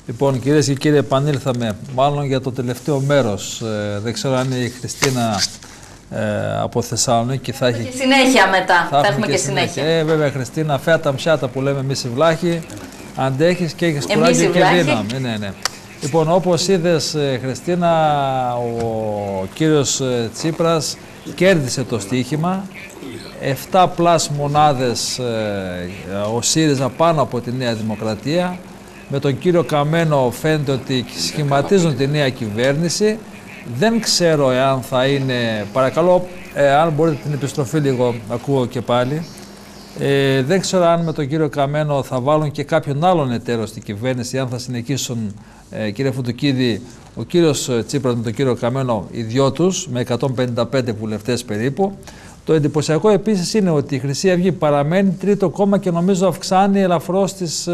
Λοιπόν, κυρίες και κύριοι, επανήλθαμε μάλλον για το τελευταίο μέρος. Δεν ξέρω αν η Χριστίνα από Θεσσαλονίκη θα έχει... Και συνέχεια μετά. Θα έχουμε και συνέχεια. Βέβαια, Χριστίνα, φέατα μσιάτα που λέμε εμείς οι βλάχοι. Αντέχεις και έχεις κουράγιο και δύναμη. Ναι. Λοιπόν, όπως είδες, Χριστίνα, ο κύριος Τσίπρας κέρδισε το στοίχημα. 7 πλάς μονάδες ο ΣΥΡΙΖΑ πάνω από τη Νέα Δημοκρατία. Με τον κύριο Καμένο φαίνεται ότι σχηματίζουν τη νέα κυβέρνηση. Δεν ξέρω εάν θα είναι, παρακαλώ, αν μπορείτε την επιστροφή λίγο, ακούω και πάλι. Δεν ξέρω αν με τον κύριο Καμένο θα βάλουν και κάποιον άλλον εταίρο στην κυβέρνηση, αν θα συνεχίσουν, κύριε Φουντουκίδη, ο κύριος Τσίπρας με τον κύριο Καμένο, οι δυο τους, με 155 βουλευτές περίπου. Το εντυπωσιακό επίσης είναι ότι η Χρυσή Αυγή παραμένει τρίτο κόμμα και νομίζω αυξάνει ελαφρώς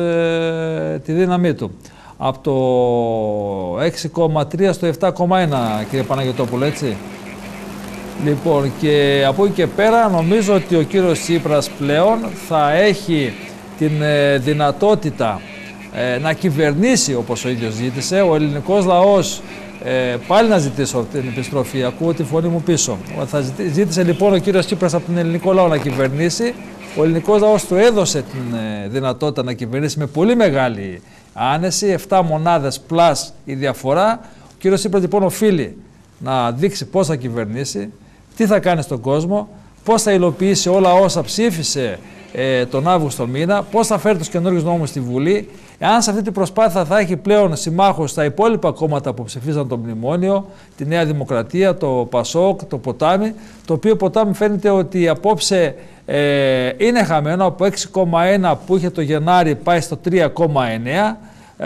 τη δύναμή του. Από το 6,3 στο 7,1, κύριε Παναγιωτόπουλο, έτσι. Λοιπόν, και από εκεί και πέρα νομίζω ότι ο κύριος Τσίπρας πλέον θα έχει την δυνατότητα να κυβερνήσει όπως ο ίδιος ζήτησε. Ο ελληνικός λαός, πάλι να ζητήσω την επιστροφή, ακούω τη φωνή μου πίσω. Ζήτησε λοιπόν ο κύριος Τσίπρας από τον ελληνικό λαό να κυβερνήσει. Ο ελληνικός λαός του έδωσε την δυνατότητα να κυβερνήσει με πολύ μεγάλη άνεση, 7 μονάδες πλάς η διαφορά. Ο κύριος Τσίπρας λοιπόν οφείλει να δείξει πώς θα κυβερνήσει, τι θα κάνει στον κόσμο, πώς θα υλοποιήσει όλα όσα ψήφισε τον Αύγουστο μήνα, πώς θα φέρει τους καινούριους νόμους στη Βουλή. Αν σε αυτή την προσπάθεια θα έχει πλέον συμμάχους στα υπόλοιπα κόμματα που ψηφίζαν το μνημόνιο, τη Νέα Δημοκρατία, το Πασόκ, το Ποτάμι, το οποίο Ποτάμι φαίνεται ότι απόψε είναι χαμένο, από 6,1 που είχε το Γενάρη πάει στο 3,9.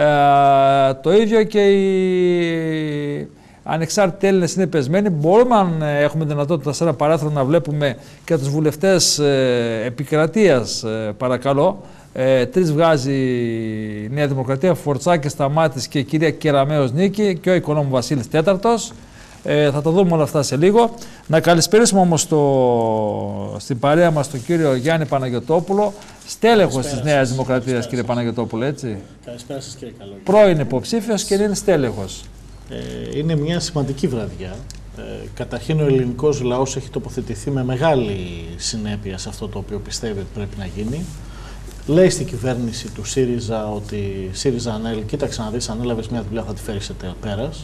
Το ίδιο και οι ανεξάρτητοι Έλληνες είναι πεσμένοι. Μπορούμε, αν έχουμε δυνατότητα σε ένα παράθυρο, να βλέπουμε και τους βουλευτές επικρατείας, παρακαλώ. 3 βγάζει η Νέα Δημοκρατία, Φορτσάκης, Σταμάτης και η κυρία Κεραμέως Νίκη και ο οικονόμου Βασίλης Τέταρτος. Θα τα δούμε όλα αυτά σε λίγο. Να καλησπέρισουμε όμως στην παρέα μας τον κύριο Γιάννη Παναγιωτόπουλο, στέλεχος της Νέας Δημοκρατίας, κύριε Παναγιωτόπουλο, έτσι. Καλησπέρα σας, κύριε Καλόγη. Πρώην υποψήφιος και είναι στέλεχος. Είναι μια σημαντική βραδιά. Καταρχήν ο ελληνικός λαός έχει τοποθετηθεί με μεγάλη συνέπεια σε αυτό το οποίο πιστεύει ότι πρέπει να γίνει. Λέει στην κυβέρνηση του ΣΥΡΙΖΑ ότι ΣΥΡΙΖΑ ΑΝΕΛ, κοίταξε να δεις, ανέλαβες μια δουλειά, θα τη φέρεις σε πέρας.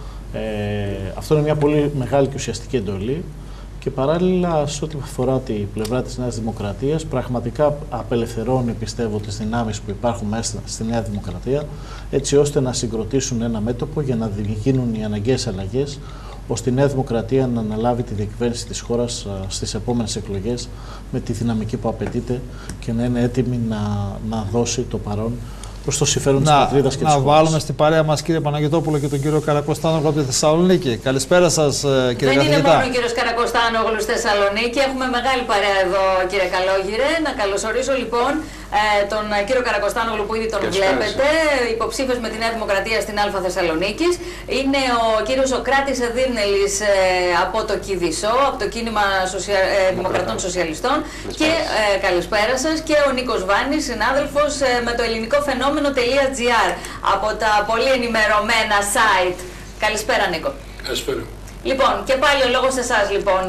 Αυτό είναι μια πολύ μεγάλη και ουσιαστική εντολή. Και παράλληλα, σε ό,τι αφορά την πλευρά της Νέας Δημοκρατίας, πραγματικά απελευθερώνει, πιστεύω, τις δυνάμεις που υπάρχουν μέσα στη Νέα Δημοκρατία, έτσι ώστε να συγκροτήσουν ένα μέτωπο για να γίνουν οι αναγκαίες αλλαγές, ώστε η Νέα Δημοκρατία να αναλάβει τη διακυβέρνηση της χώρας στις επόμενες εκλογές με τη δυναμική που απαιτείται και να είναι έτοιμη να δώσει το παρόν προς το συμφέρον της πατρίδας και της χώρας. Να βάλουμε στην παρέα μας, κύριε Παναγιωτόπουλο, και τον κύριο Καρακοστάνογλου από τη Θεσσαλονίκη. Καλησπέρα σας, κύριε καθηγητά. Δεν είναι μόνο ο κύριος Καρακοστάνογλου στη Θεσσαλονίκη. Έχουμε μεγάλη παρέα εδώ, κύριε Καλόγυρε. Να καλωσορίσω λοιπόν τον κύριο Καρακοστάνογλου που ήδη τον βλέπετε, υποψήφιος με τη Νέα Δημοκρατία στην Α Θεσσαλονίκης. Είναι ο κύριος Σοκράτης Εδύρνελης από το ΚΙΔΙΣΟ, από το Κίνημα Δημοκρατών Σοσιαλιστών. Και καλησπέρα σας. Και ο Νίκος Βάνης, συνάδελφος με το ελληνικό φαινόμενο.gr, από τα πολύ ενημερωμένα site. Καλησπέρα, Νίκο. Καλησπέρα. Λοιπόν, και πάλι ο λόγος σε εσάς, λοιπόν,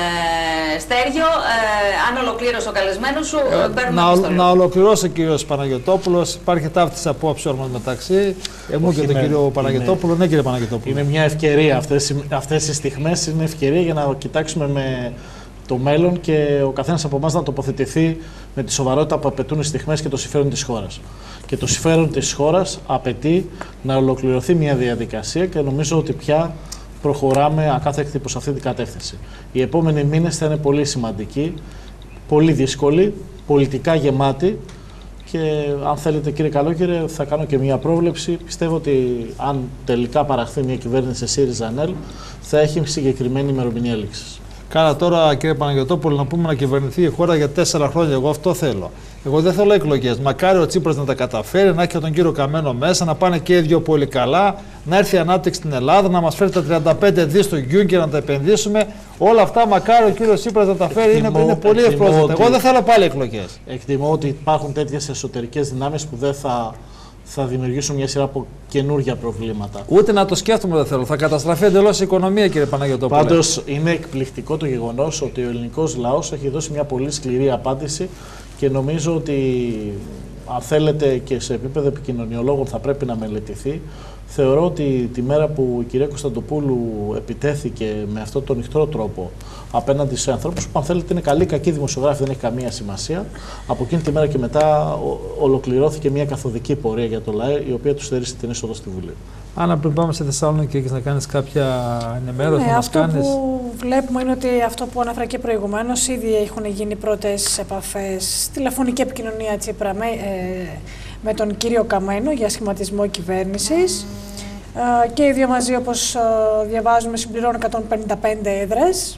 Στέργιο. Αν ολοκλήρωσε ο καλεσμένος σου, παίρνουμε να ολοκληρώσει ο κύριος Παναγιωτόπουλος. Υπάρχει ταύτιση απόψεων μας μεταξύ εμού και τον κύριο Παναγιωτόπουλο. Ναι, κύριε Παναγιωτόπουλο. Είναι μια ευκαιρία. Αυτές οι στιγμές είναι ευκαιρία για να κοιτάξουμε με το μέλλον και ο καθένας από εμάς να τοποθετηθεί με τη σοβαρότητα που απαιτούν οι στιγμές και το συμφέρον της χώρας. Και το συμφέρον της χώρας απαιτεί να ολοκληρωθεί μια διαδικασία και νομίζω ότι πια προχωράμε ακάθεκτη προς αυτή την κατεύθυνση. Οι επόμενοι μήνες θα είναι πολύ σημαντικοί, πολύ δύσκολοι, πολιτικά γεμάτοι και αν θέλετε, κύριε Καλόγυρε, θα κάνω και μια πρόβλεψη. Πιστεύω ότι αν τελικά παραχθεί μια κυβέρνηση ΣΥΡΙΖΑ ΑΝΕΛ θα έχει συγκεκριμένη ημερομηνία λήξης. Κάνα τώρα, κύριε Παναγιωτόπουλο, να πούμε να κυβερνηθεί η χώρα για 4 χρόνια. Εγώ αυτό θέλω. Εγώ δεν θέλω εκλογές. Μακάρι ο Τσίπρας να τα καταφέρει, να έχει και τον κύριο Καμένο μέσα, να πάνε και οι δύο πολύ καλά, να έρθει η ανάπτυξη στην Ελλάδα, να μας φέρει τα 35 δις στο Γιούνκερ να τα επενδύσουμε. Όλα αυτά, μακάρι ο κύριος Τσίπρας να τα φέρει. Είναι πολύ ευπρόσδεκτα. Εγώ δεν θέλω πάλι εκλογές. Εκτιμώ ότι υπάρχουν τέτοιες εσωτερικές δυνάμεις που δεν θα θα δημιουργήσουν μια σειρά από καινούργια προβλήματα. Ούτε να το σκέφτομαι δεν θέλω. Θα καταστραφεί εντελώς η οικονομία, κύριε Παναγιωτόπουλε. Πάντως είναι εκπληκτικό το γεγονός ότι ο ελληνικός λαός έχει δώσει μια πολύ σκληρή απάντηση και νομίζω ότι αν θέλετε και σε επίπεδο επικοινωνιολόγων θα πρέπει να μελετηθεί. Θεωρώ ότι τη μέρα που η κυρία Κωνσταντοπούλου επιτέθηκε με αυτόν τον ηχθρό τρόπο απέναντι σε ανθρώπους που αν θέλετε είναι καλοί, κακοί δημοσιογράφοι, δεν έχει καμία σημασία, από εκείνη τη μέρα και μετά ολοκληρώθηκε μια καθοδική πορεία για το ΛΑΕ, η οποία του στερήσει την είσοδο στη Βουλή. Άννα, πριν πάμε στη Θεσσαλονίκη, έχεις να κάνεις κάποια ενημέρωση, να μας κάνεις? Αυτό που βλέπουμε είναι ότι αυτό που ανέφερα και προηγουμένως, ήδη έχουν γίνει πρώτες επαφές, τηλεφωνική επικοινωνία Τσίπρα με τον κύριο Καμένο για σχηματισμό κυβέρνησης και οι δύο μαζί, όπως διαβάζουμε, συμπληρώνουν 155 έδρες,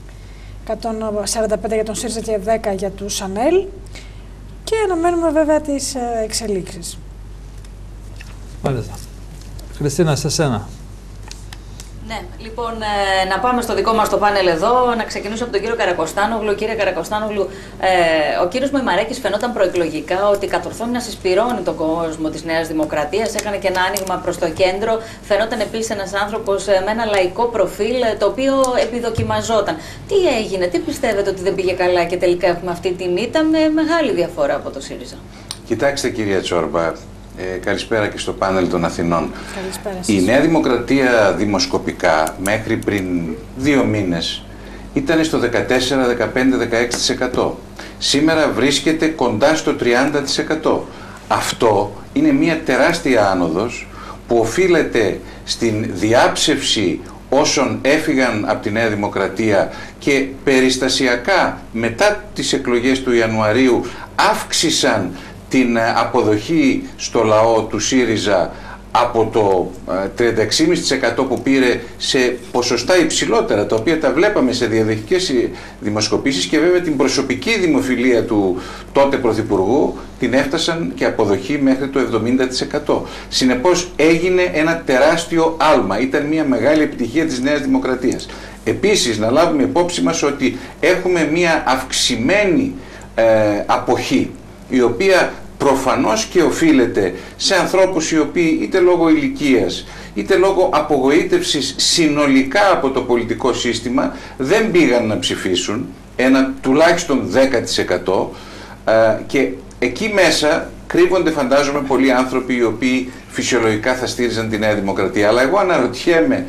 145 για τον ΣΥΡΙΖΑ και 10 για τους ΑΝΕΛ, και αναμένουμε βέβαια τις εξελίξεις. Μάλιστα. Χριστίνα, σε σένα. Ναι, λοιπόν, να πάμε στο δικό μας το πάνελ εδώ, να ξεκινήσω από τον κύριο Καρακοστάνογλου. Κύριε Καρακοστάνογλου, ο κύριος Μεϊμαράκης φαινόταν προεκλογικά ότι κατορθώνει να συσπηρώνει τον κόσμο της Νέας Δημοκρατίας, έκανε και ένα άνοιγμα προς το κέντρο. Φαινόταν επίσης ένας άνθρωπος με ένα λαϊκό προφίλ, το οποίο επιδοκιμαζόταν. Τι έγινε, τι πιστεύετε ότι δεν πήγε καλά και τελικά έχουμε αυτή την ήττα με μεγάλη διαφορά από το ΣΥΡΙΖΑ? Κοιτάξτε, κυρία Τσόρμπα, καλησπέρα και στο πάνελ των Αθηνών. Καλησπέρα σας. Η Νέα Δημοκρατία δημοσκοπικά μέχρι πριν 2 μήνες ήταν στο 14, 15, 16%. Σήμερα βρίσκεται κοντά στο 30%. Αυτό είναι μια τεράστια άνοδος που οφείλεται στην διάψευση όσων έφυγαν από τη Νέα Δημοκρατία και περιστασιακά μετά τις εκλογές του Ιανουαρίου αύξησαν την αποδοχή στο λαό του ΣΥΡΙΖΑ από το 36,5% που πήρε σε ποσοστά υψηλότερα, τα οποία τα βλέπαμε σε διαδικτυακές δημοσκοπήσεις, και βέβαια την προσωπική δημοφιλία του τότε Πρωθυπουργού την έφτασαν και αποδοχή μέχρι το 70%. Συνεπώς έγινε ένα τεράστιο άλμα, ήταν μια μεγάλη επιτυχία της Νέας Δημοκρατίας. Επίσης να λάβουμε υπόψη μας ότι έχουμε μια αυξημένη αποχή, η οποία προφανώς και οφείλεται σε ανθρώπους οι οποίοι είτε λόγω ηλικίας είτε λόγω απογοήτευσης συνολικά από το πολιτικό σύστημα δεν πήγαν να ψηφίσουν, ένα τουλάχιστον 10%, και εκεί μέσα κρύβονται, φαντάζομαι, πολλοί άνθρωποι οι οποίοι φυσιολογικά θα στήριζαν τη Νέα Δημοκρατία. Αλλά εγώ αναρωτιέμαι,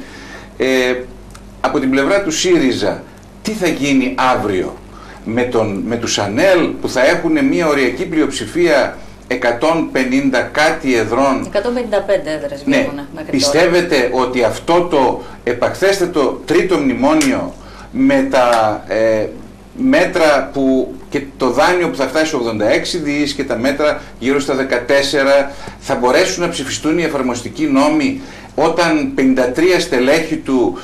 από την πλευρά του ΣΥΡΙΖΑ, τι θα γίνει αύριο με τους ΑΝΕΛ που θα έχουν μια οριακή πλειοψηφία 150 κάτι εδρών. 155 έδρες ναι. Πιστεύετε ότι αυτό το επακθέστατο τρίτο μνημόνιο με τα μέτρα που και το δάνειο που θα φτάσει στο 86 δις και τα μέτρα γύρω στα 14 θα μπορέσουν να ψηφιστούν οι εφαρμοστικοί νόμοι όταν 53 στελέχη του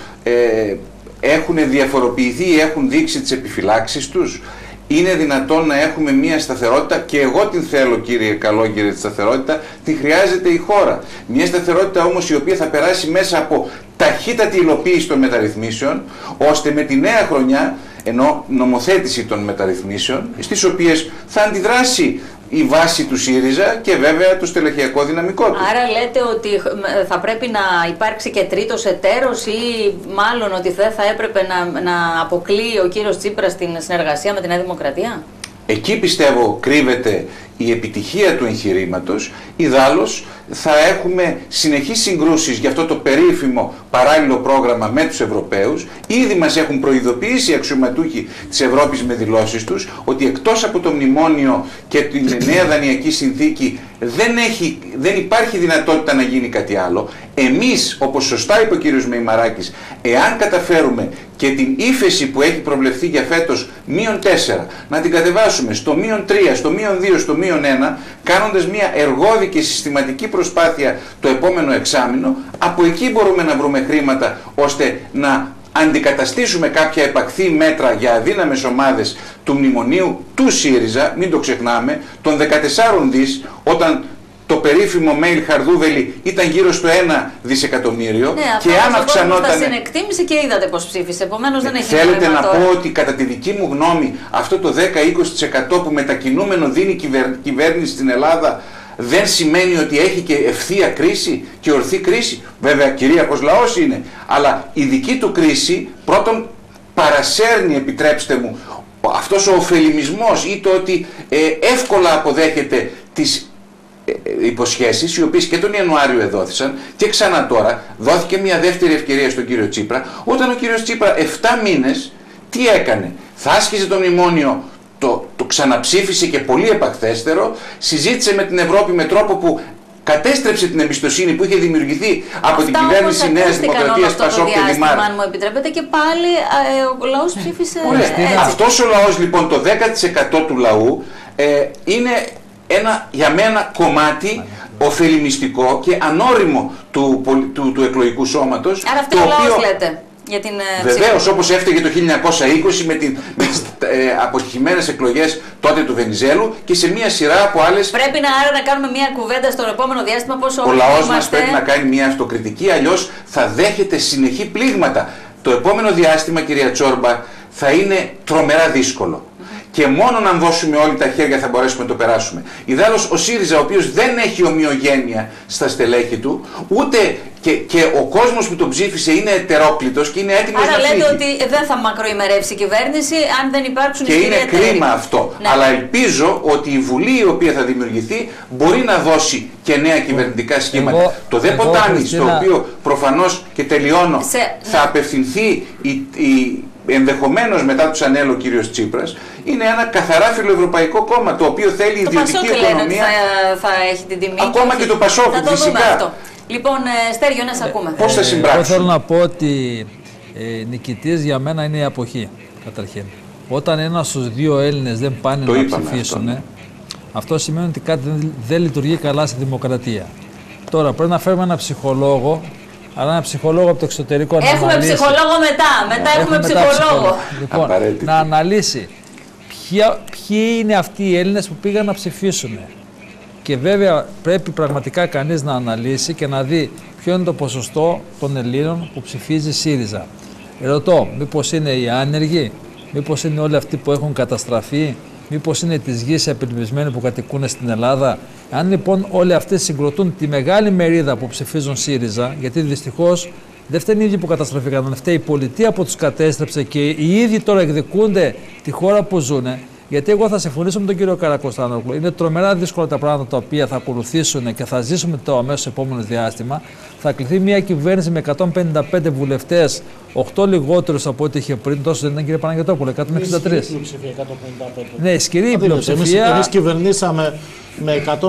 έχουν διαφοροποιηθεί ή έχουν δείξει τις επιφυλάξεις τους? Είναι δυνατόν να έχουμε μια σταθερότητα, και εγώ την θέλω, κύριε Καλόγερε, τη σταθερότητα, την χρειάζεται η χώρα. Μια σταθερότητα όμως η οποία θα περάσει μέσα από ταχύτατη υλοποίηση των μεταρρυθμίσεων, ώστε με τη νέα χρονιά, ενώ νομοθέτηση των μεταρρυθμίσεων, στις οποίες θα αντιδράσει η βάση του ΣΥΡΙΖΑ και βέβαια το στελεχειακό δυναμικό του. Άρα λέτε ότι θα πρέπει να υπάρξει και τρίτος εταίρος, ή μάλλον ότι δεν θα έπρεπε να αποκλείει ο κύριος Τσίπρας την συνεργασία με τη Νέα Δημοκρατία? Εκεί πιστεύω κρύβεται η επιτυχία του εγχειρήματος. Ιδάλλως θα έχουμε συνεχείς συγκρούσεις για αυτό το περίφημο παράλληλο πρόγραμμα με τους Ευρωπαίους. Ήδη μας έχουν προειδοποιήσει οι αξιωματούχοι της Ευρώπης με δηλώσεις τους ότι εκτός από το μνημόνιο και την νέα δανειακή συνθήκη δεν υπάρχει δυνατότητα να γίνει κάτι άλλο. Εμείς, όπως σωστά είπε ο κύριος Μεϊμαράκης, εάν καταφέρουμε και την ύφεση που έχει προβλεφθεί για φέτος -4 να την κατεβάσουμε στο -3, στο -2, στο -1, κάνοντας μια εργώδη και συστηματική προσπάθεια το επόμενο εξάμηνο, από εκεί μπορούμε να βρούμε χρήματα ώστε να αντικαταστήσουμε κάποια επακθή μέτρα για αδύναμες ομάδες του μνημονίου του ΣΥΡΙΖΑ, μην το ξεχνάμε, των 14 δις, όταν το περίφημο mail Χαρδούβελη ήταν γύρω στο 1 δισεκατομμύριο. Ναι, και αν αυξανόταν. Στα συνεκτίμηση και είδατε πώς ψήφισε. Επομένως δεν έχει Θέλετε να τώρα πω ότι κατά τη δική μου γνώμη αυτό το 10-20% που μετακινούμενο δίνει η κυβέρνηση στην Ελλάδα δεν σημαίνει ότι έχει και ευθεία κρίση και ορθή κρίση. Βέβαια κυρίαρχος λαός είναι, αλλά η δική του κρίση πρώτον παρασέρνει, επιτρέψτε μου, αυτός ο ωφελημισμός ή το ότι εύκολα αποδέχεται τις υποσχέσεις, οι οποίες και τον Ιανουάριο εδόθησαν και ξανά τώρα δόθηκε μια δεύτερη ευκαιρία στον κύριο Τσίπρα, όταν ο κύριος Τσίπρα 7 μήνες τι έκανε? Θα άσκησε το μνημόνιο, το ξαναψήφισε και πολύ επακθέστερο, συζήτησε με την Ευρώπη με τρόπο που κατέστρεψε την εμπιστοσύνη που είχε δημιουργηθεί από την κυβέρνηση Νέας Δημοκρατίας, Πασόκ και Δημάρ. Αν μου επιτρέπετε, και πάλι ο λαός ψήφισε έτσι. Αυτός ο λαός λοιπόν, το 10% του λαού, είναι για μένα κομμάτι ωφελημιστικό και ανώριμο του εκλογικού σώματος. Άρα αυτό ο λαός λέτε. Βεβαίως, όπως έφταιγε το 1920 με τις αποτυχημένες εκλογές τότε του Βενιζέλου και σε μια σειρά από άλλες. Πρέπει άρα να κάνουμε μια κουβέντα στο επόμενο διάστημα πόσο ο λαός μας πρέπει να κάνει μια αυτοκριτική, αλλιώς θα δέχεται συνεχή πλήγματα. Το επόμενο διάστημα, κυρία Τσόρμπα, θα είναι τρομερά δύσκολο. Και μόνο αν δώσουμε όλοι τα χέρια θα μπορέσουμε να το περάσουμε. Ιδάλλως ο ΣΥΡΙΖΑ, ο οποίος δεν έχει ομοιογένεια στα στελέχη του, ούτε και ο κόσμος που τον ψήφισε είναι ετερόκλητος και είναι έτοιμος να φύγει. Άρα λέτε ότι δεν θα μακροημερεύσει η κυβέρνηση αν δεν υπάρξουν και είναι κρίμα αυτό. Ναι. Αλλά ελπίζω ότι η Βουλή η οποία θα δημιουργηθεί μπορεί να δώσει και νέα κυβερνητικά σχήματα. Το δε ποτάμι, στο οποίο προφανώς και τελειώνω, θα απευθυνθεί ενδεχομένως μετά τους ανέλο ο κύριος Τσίπρας, είναι ένα καθαρά φιλοευρωπαϊκό κόμμα, το οποίο θέλει ιδιωτική οικονομία. Θα έχει την τιμή. Ακόμα και το Πασόκ, φυσικά. Λοιπόν, Στέργιο, να σε ακούμε. Πώς θα συμπράξουν? Εγώ θέλω να πω ότι νικητής για μένα είναι η αποχή, καταρχήν. Όταν ένας στους δύο Έλληνες δεν πάνε να ψηφίσουν, αυτό σημαίνει ότι κάτι δεν λειτουργεί καλά στη δημοκρατία. Τώρα πρέπει να φέρουμε ένα ψυχολόγο, αλλά ένα ψυχολόγο από το εξωτερικό να αναλύσει. Έχουμε ψυχολόγο μετά έχουμε ψυχολόγο. Λοιπόν, να αναλύσει ποιοι είναι αυτοί οι Έλληνες που πήγαν να ψηφίσουν. Και βέβαια πρέπει πραγματικά κανείς να αναλύσει και να δει ποιο είναι το ποσοστό των Ελλήνων που ψηφίζει ΣΥΡΙΖΑ. Ρωτώ, μήπως είναι οι άνεργοι, μήπως είναι όλοι αυτοί που έχουν καταστραφεί, μήπως είναι της γης απελπισμένοι που κατοικούν στην Ελλάδα. Αν λοιπόν όλοι αυτοί συγκροτούν τη μεγάλη μερίδα που ψηφίζουν ΣΥΡΙΖΑ, γιατί δυστυχώς δεν φταίνει οι ίδιοι που καταστραφήκαν, φταίει η πολιτεία που τους κατέστρεψε και οι ίδιοι τώρα εκδικούνται τη χώρα που ζουν. Γιατί εγώ θα συμφωνήσω με τον κύριο Καρακοστάνογλου. Είναι τρομερά δύσκολα τα πράγματα τα οποία θα ακολουθήσουν και θα ζήσουμε το αμέσως επόμενο διάστημα. Θα κληθεί μια κυβέρνηση με 155 βουλευτές, 8 λιγότερους από ό,τι είχε πριν. Τόσο δεν ήταν, κύριε Παναγιωτόπουλο, 163. Ναι, ισχυρή πλειοψηφία. Εμείς κυβερνήσαμε με 156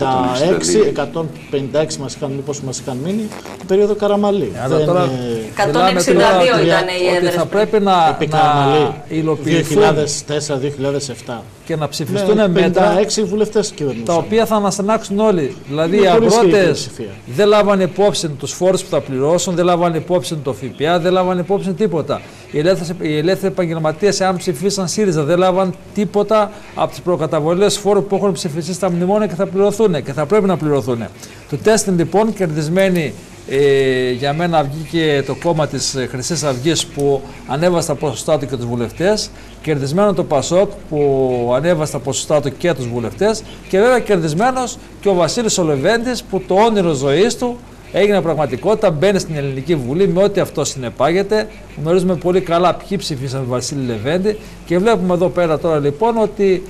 μας είχαν μείνει την περίοδο Καραμαλή. Αλλά τώρα 162 ήταν οι έδρες. Θα πρέπει να υλοποιηθούν 2004-2007 και να ψηφιστούν μέτρα τα οποία θα αναστενάξουν όλοι. Δηλαδή οι αγρότες δεν λάβανε υπόψη τους φόρους που θα πληρώσουν, δεν λάβανε υπόψη το ΦΠΑ, δεν λάβανε υπόψη τίποτα. Οι ελεύθεροι επαγγελματίες, αν ψηφίσαν ΣΥΡΙΖΑ, δεν λάβαν τίποτα από τις προκαταβολές φόρου που έχουν ψηφιστεί στα μνημόνια και θα πληρωθούν και θα πρέπει να πληρωθούν. Το τεστ λοιπόν κερδισμένοι. Για μένα βγήκε το κόμμα της Χρυσής Αυγής που ανέβασε τα ποσοστά του και τους βουλευτές, κερδισμένο το Πασόκ που ανέβασε τα ποσοστά του και τους βουλευτές και βέβαια κερδισμένος και ο Βασίλης ο Λεβέντης που το όνειρο ζωής του έγινε πραγματικότητα, μπαίνει στην Ελληνική Βουλή με ό,τι αυτό συνεπάγεται. Γνωρίζουμε πολύ καλά ποιοι ψηφίσαν Βασίλη Λεβέντη και βλέπουμε εδώ πέρα τώρα λοιπόν ότι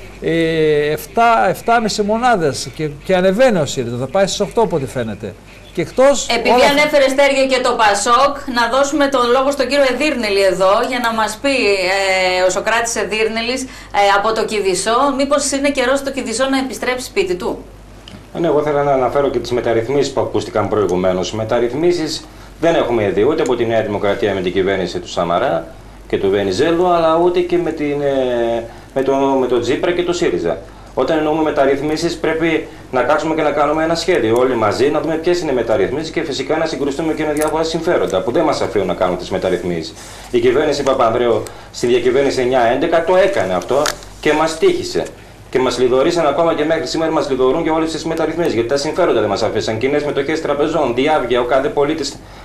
7,5 μονάδες και ανεβαίνει ο ΣΥΡΙΖΑ, θα πάει στις 8 από ό,τι φαίνεται. Και επειδή ανέφερε Στέργιο και το Πασόκ, να δώσουμε τον λόγο στον κύριο Εδύρνελη εδώ για να μας πει ο Σωκράτης Εδύρνελης από το Κηδισό, μήπως είναι καιρός το Κηδισό να επιστρέψει σπίτι του. Ναι, εγώ θέλω να αναφέρω και τις μεταρρυθμίσεις που ακούστηκαν προηγουμένως. Μεταρρυθμίσεις δεν έχουμε δει ούτε από τη Νέα Δημοκρατία με την κυβέρνηση του Σαμαρά και του Βενιζέλου, αλλά ούτε και με τον Τσίπρα και το ΣΥΡΙΖΑ. Όταν εννοούμε μεταρρυθμίσεις, πρέπει να κάτσουμε και να κάνουμε ένα σχέδιο όλοι μαζί, να δούμε ποιες είναι οι μεταρρυθμίσεις και φυσικά να συγκρουστούμε και με διάφορα συμφέροντα που δεν μας αφήνουν να κάνουμε τις μεταρρυθμίσεις. Η κυβέρνηση Παπανδρέου στη διακυβέρνηση 9-11 το έκανε αυτό και μας τύχησε. Και μας λιδωρήσαν ακόμα και μέχρι σήμερα, μας λιδωρούν και όλες τις μεταρρυθμίσεις. Γιατί τα συμφέροντα δεν μας αφήσαν. Κοινές μετοχές τραπεζών, διάβγεια, ο κάθε πολίτης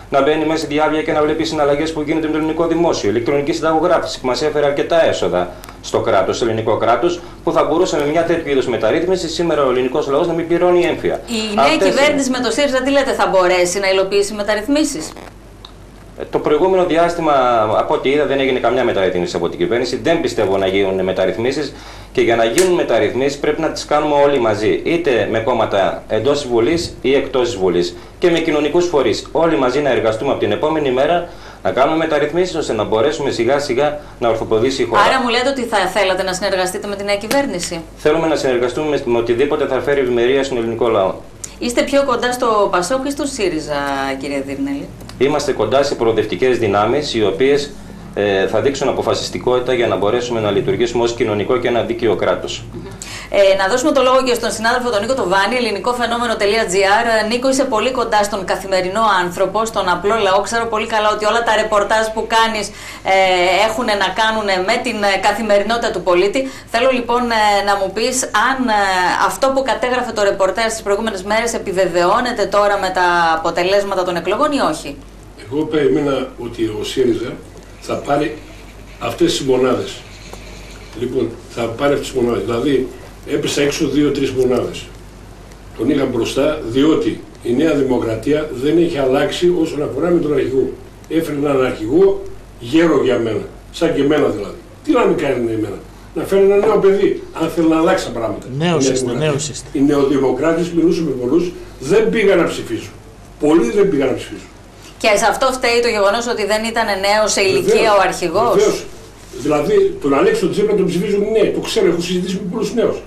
να μπαίνει μέσα στη διάβια και να βλέπει συναλλαγές που γίνονται με το ελληνικό δημόσιο. Ηλεκτρονική συνταγογράφηση που μας έφερε αρκετά έσοδα στο κράτος, στο ελληνικό κράτος, που θα μπορούσε με μια τέτοιου είδους μεταρρύθμιση σήμερα ο ελληνικός λαός να μην πληρώνει έμφυα. Η νέα κυβέρνηση με το ΣΥΡΙΖΑ τι λέτε, θα μπορέσει να υλοποιήσει μεταρρυθμίσεις? Το προηγούμενο διάστημα, από ό,τι είδα, δεν έγινε καμιά μεταρρύθμιση από την κυβέρνηση. Δεν πιστεύω να γίνουν μεταρρυθμίσεις και για να γίνουν μεταρρυθμίσεις πρέπει να τις κάνουμε όλοι μαζί. Είτε με κόμματα εντός της Βουλής ή εκτός της Βουλής και με κοινωνικούς φορείς. Όλοι μαζί να εργαστούμε από την επόμενη μέρα να κάνουμε μεταρρυθμίσεις ώστε να μπορέσουμε σιγά σιγά να ορθοποδήσει η χώρα. Άρα μου λέτε ότι θα θέλατε να συνεργαστείτε με τη νέα κυβέρνηση? Θέλουμε να συνεργαστούμε με οτιδήποτε θα φέρει ευημερία στον ελληνικό λαό. Είστε πιο κοντά στο ΠΑΣΟΚ ή στο ΣΥΡΙΖΑ, κύριε Δίρνελη? Είμαστε κοντά σε προοδευτικές δυνάμεις, οι οποίες θα δείξουν αποφασιστικότητα για να μπορέσουμε να λειτουργήσουμε ως κοινωνικό και ένα δίκαιο κράτος. Να δώσουμε το λόγο και στον συνάδελφο τον Νίκο Τοβάνη, ελληνικοφαινόμενο.gr. Νίκο, είσαι πολύ κοντά στον καθημερινό άνθρωπο, στον απλό λαό. Ξέρω πολύ καλά ότι όλα τα ρεπορτάζ που κάνεις έχουν να κάνουν με την καθημερινότητα του πολίτη. Θέλω λοιπόν να μου πεις αν αυτό που κατέγραφε το ρεπορτάζ τις προηγούμενες μέρες επιβεβαιώνεται τώρα με τα αποτελέσματα των εκλογών ή όχι? Εγώ περίμενα ότι ο ΣΥΡΙΖΑ θα πάρει αυτές τις μονάδες. Λοιπόν, θα πάρει αυτές τις μονάδες. Δηλαδή, έπεσα έξω 2-3 μονάδες. Τον είχα μπροστά, διότι η Νέα Δημοκρατία δεν έχει αλλάξει όσον αφορά με τον αρχηγό. Έφερε έναν αρχηγό γέρο για μένα. Σαν και εμένα δηλαδή. Τι να μην κάνει εμένα? Να φέρει ένα νέο παιδί, αν θέλει να αλλάξει τα πράγματα. Νέος είστε. Οι νεοδημοκράτες, μιλούσαν με πολλούς, δεν πήγαν να ψηφίσουν. Πολλοί δεν πήγαν να ψηφίσουν. Και σε αυτό φταίει το γεγονός ότι δεν ήταν νέος σε ηλικία ο αρχηγός? Βεβαίως. Δηλαδή, τον Αλέξη Τσίπρα τον ψηφίζουν νέοι. Το ξέρω, έχω συζητήσει με πολλούς νέους.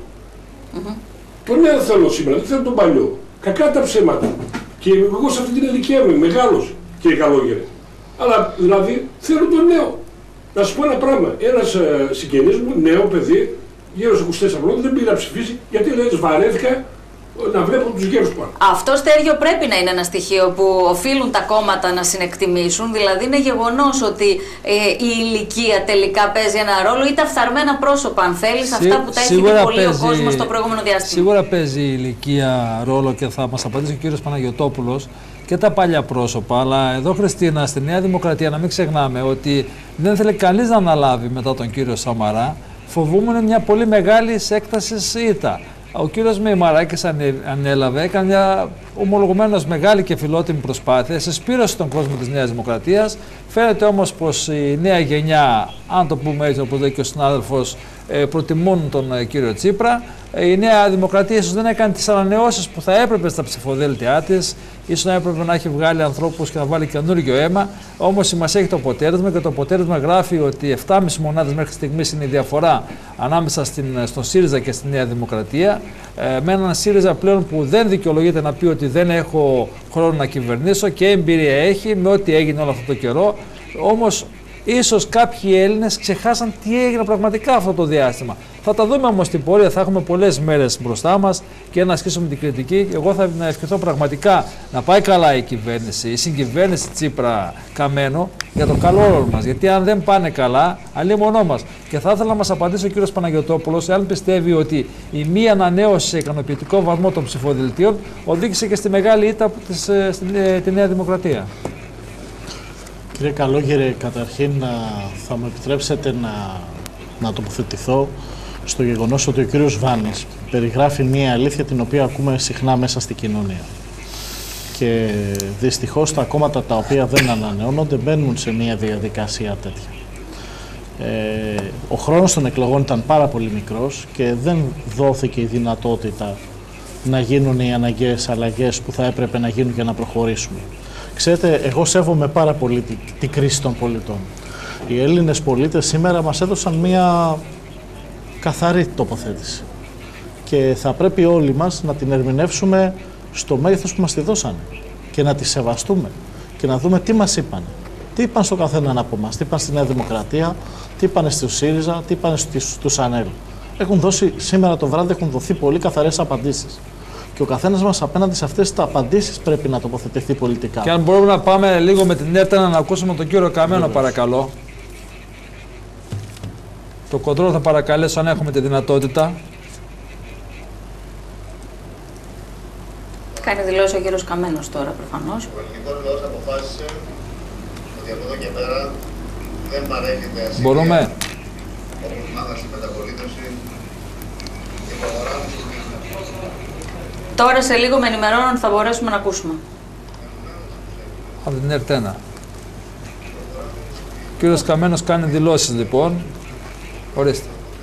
Τον νέο θέλω σήμερα, δεν θέλω τον παλιό. Κακά τα ψέματα. Και εγώ σε αυτή την ηλικία είμαι μεγάλος, κύριε Καλόγερε. Αλλά δηλαδή θέλω τον νέο. Να σου πω ένα πράγμα. Ένας συγγενής μου, νέο παιδί, γύρω στους 24 χρόνια, δεν πήγε να ψηφίσει γιατί λέει βαρέθηκα να βλέπω τους γέρους πάνω. Αυτό, Στέργιο, πρέπει να είναι ένα στοιχείο που οφείλουν τα κόμματα να συνεκτιμήσουν. Δηλαδή, είναι γεγονός ότι η ηλικία τελικά παίζει ένα ρόλο ή τα φθαρμένα πρόσωπα, αν θέλεις, αυτά που τα έχει δει πολύ ο κόσμος στο προηγούμενο διάστημα. Σίγουρα παίζει η ηλικία ρόλο και θα μας απαντήσει ο κύριος Παναγιωτόπουλος και τα παλιά πρόσωπα. Αλλά εδώ, Χριστίνα, στη Νέα Δημοκρατία, να μην ξεχνάμε ότι δεν θέλει κανείς να αναλάβει μετά τον κύριο Σαμαρά. Φοβούμενο μια πολύ μεγάλη έκταση ήττα. Ο κύριος Μεϊμαράκης ανέλαβε, έκανε μια ομολογουμένως μεγάλη και φιλότιμη προσπάθεια, συσπήρωσε τον κόσμο της Νέας Δημοκρατίας. Φαίνεται όμως πως η νέα γενιά, αν το πούμε έτσι όπως λέει και ο συνάδελφος, προτιμούν τον κύριο Τσίπρα. Η Νέα Δημοκρατία ίσως δεν έκανε τις ανανεώσεις που θα έπρεπε στα ψηφοδέλτια της, ίσως να έπρεπε να έχει βγάλει ανθρώπους και να βάλει καινούργιο αίμα. Όμως σημασία έχει το αποτέλεσμα και το αποτέλεσμα γράφει ότι 7,5 μονάδες μέχρι στιγμής είναι η διαφορά ανάμεσα στον ΣΥΡΙΖΑ και στη Νέα Δημοκρατία. Με έναν ΣΥΡΙΖΑ πλέον που δεν δικαιολογείται να πει ότι δεν έχω χρόνο να κυβερνήσω και εμπειρία έχει με ό,τι έγινε όλο αυτό το καιρό. Όμως ίσως κάποιοι Έλληνες ξεχάσαν τι έγινε πραγματικά αυτό το διάστημα. Θα τα δούμε όμως στην πορεία, θα έχουμε πολλές μέρες μπροστά μας και να ασκήσουμε την κριτική. Εγώ θα ευχηθώ πραγματικά να πάει καλά η κυβέρνηση, η συγκυβέρνηση Τσίπρα Καμένο για το καλό όλων μας. Γιατί αν δεν πάνε καλά, αλίμονό μας. Και θα ήθελα να μας απαντήσει ο κύριος Παναγιωτόπουλος, εάν πιστεύει ότι η μη ανανέωση σε ικανοποιητικό βαθμό των ψηφοδελτίων οδήγησε και στη μεγάλη ήττα στη Νέα Δημοκρατία. Κύριε Καλόγερε, καταρχήν θα μου επιτρέψετε να τοποθετηθώ στο γεγονός ότι ο κύριος Βάνης περιγράφει μία αλήθεια την οποία ακούμε συχνά μέσα στην κοινωνία. Και δυστυχώς τα κόμματα τα οποία δεν ανανεώνονται μπαίνουν σε μία διαδικασία τέτοια. Ο χρόνος των εκλογών ήταν πάρα πολύ μικρός και δεν δόθηκε η δυνατότητα να γίνουν οι αναγκαίες αλλαγές που θα έπρεπε να γίνουν για να προχωρήσουμε. Ξέρετε, εγώ σέβομαι πάρα πολύ την κρίση των πολιτών. Οι Έλληνες πολίτες σήμερα μας έδωσαν μία καθαρή τοποθέτηση. Και θα πρέπει όλοι μας να την ερμηνεύσουμε στο μέγεθος που μας τη δώσανε και να τη σεβαστούμε και να δούμε τι μας είπαν. Τι είπαν στο καθέναν από εμάς, τι είπαν στη Νέα Δημοκρατία, τι είπαν στο ΣΥΡΙΖΑ, τι είπαν στους ΑΝΕΛ. Σήμερα το βράδυ έχουν δοθεί πολύ καθαρές απαντήσεις. Και ο καθένας μας απέναντι σε αυτές τις απαντήσεις πρέπει να τοποθετηθεί πολιτικά. Και αν μπορούμε να πάμε λίγο με την έρτανα να ακούσουμε τον κύριο Καμένο, παρακαλώ. Το κοντρόλ θα παρακαλέσω αν έχουμε τη δυνατότητα. Κάνει δηλώσει ο κύριος Καμένος τώρα προφανώς. Ο ελληνικός λαός αποφάσισε ότι από εδώ και πέρα δεν παρέχεται ασυλία. Μπορούμε. Όπως μάθα στη μεταπολίτευση και προχωράμε στην Ελλάδα. Τώρα σε λίγο με ενημερώνουν θα μπορέσουμε να ακούσουμε. Από την ΕΡΤ1. Ο κύριος Καμένος κάνει δηλώσεις λοιπόν. Ορίστε.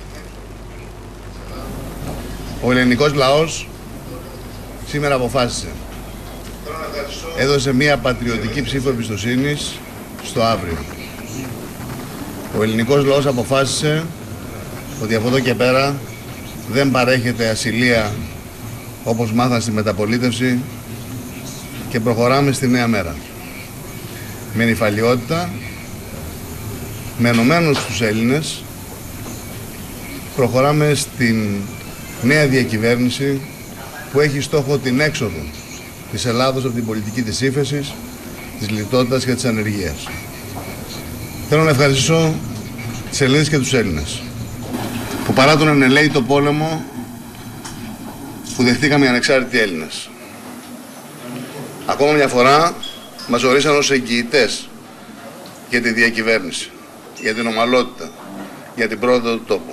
Ο ελληνικός λαός σήμερα αποφάσισε. Έδωσε μια πατριωτική ψήφο εμπιστοσύνης στο αύριο. Ο ελληνικός λαός αποφάσισε ότι από εδώ και πέρα δεν παρέχεται ασυλία όπως μάθαν στη μεταπολίτευση και προχωράμε στη νέα μέρα. Με νηφαλιότητα, με ενωμένους τους Έλληνες, προχωράμε στην νέα διακυβέρνηση που έχει στόχο την έξοδο της Ελλάδος από την πολιτική της ύφεσης, της λιτότητας και της ανεργίας. Θέλω να ευχαριστήσω τις Ελληνίδες και τους Έλληνες που παρά τον ανελαίητο πόλεμο που δεχτήκαμε οι ανεξάρτητοι Έλληνες. Ακόμα μια φορά μας ορίσαν ως εγγυητές για τη διακυβέρνηση, για την ομαλότητα, για την πρόοδο του τόπου.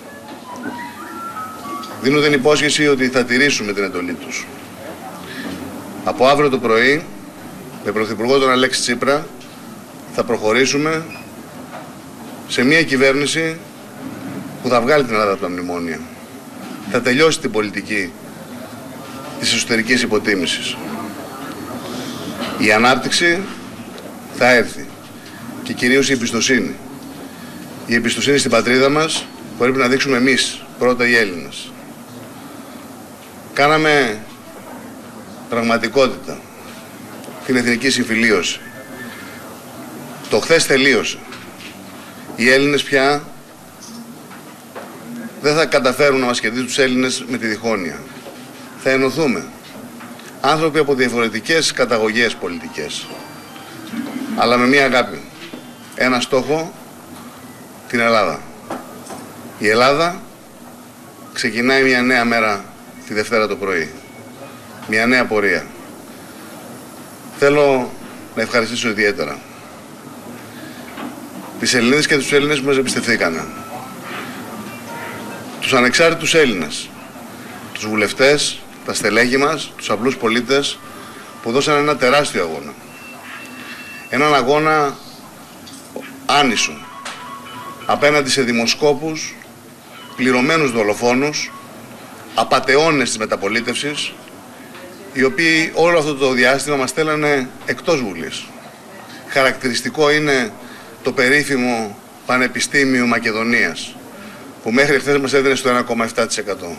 Δίνω την υπόσχεση ότι θα τηρήσουμε την εντολή τους. Από αύριο το πρωί, με Πρωθυπουργό τον Αλέξη Τσίπρα, θα προχωρήσουμε σε μια κυβέρνηση που θα βγάλει την Ελλάδα από τα μνημόνια. Θα τελειώσει την πολιτική της εσωτερικής υποτίμησης. Η ανάπτυξη θα έρθει και κυρίως η εμπιστοσύνη. Η εμπιστοσύνη στην πατρίδα μας πρέπει να δείξουμε εμείς, πρώτα οι Έλληνες. Κάναμε πραγματικότητα την εθνική συμφιλίωση. Το χθες τελείωσε. Οι Έλληνες πια δεν θα καταφέρουν να μας κερδίσουν τους Έλληνες με τη διχόνοια. Θα ενωθούμε. Άνθρωποι από διαφορετικές καταγωγές πολιτικές. Αλλά με μία αγάπη. Ένα στόχο, την Ελλάδα. Η Ελλάδα ξεκινάει μια νέα μέρα τη Δευτέρα το πρωί. Μια νέα πορεία. Θέλω να ευχαριστήσω ιδιαίτερα τις Ελληνίδες και τους Έλληνες που μας εμπιστευθήκανε. Τους ανεξάρτητους Έλληνες, τους βουλευτές, τα στελέχη μας, τους απλούς πολίτες που δώσαν ένα τεράστιο αγώνα. Έναν αγώνα άνισο απέναντι σε δημοσκόπους, πληρωμένους δολοφόνους, απατεώνες της μεταπολίτευσης, οι οποίοι όλο αυτό το διάστημα μας στέλνανε εκτός Βουλής. Χαρακτηριστικό είναι το περίφημο Πανεπιστήμιο Μακεδονίας, που μέχρι χθες μας έδινε στο 1,7%.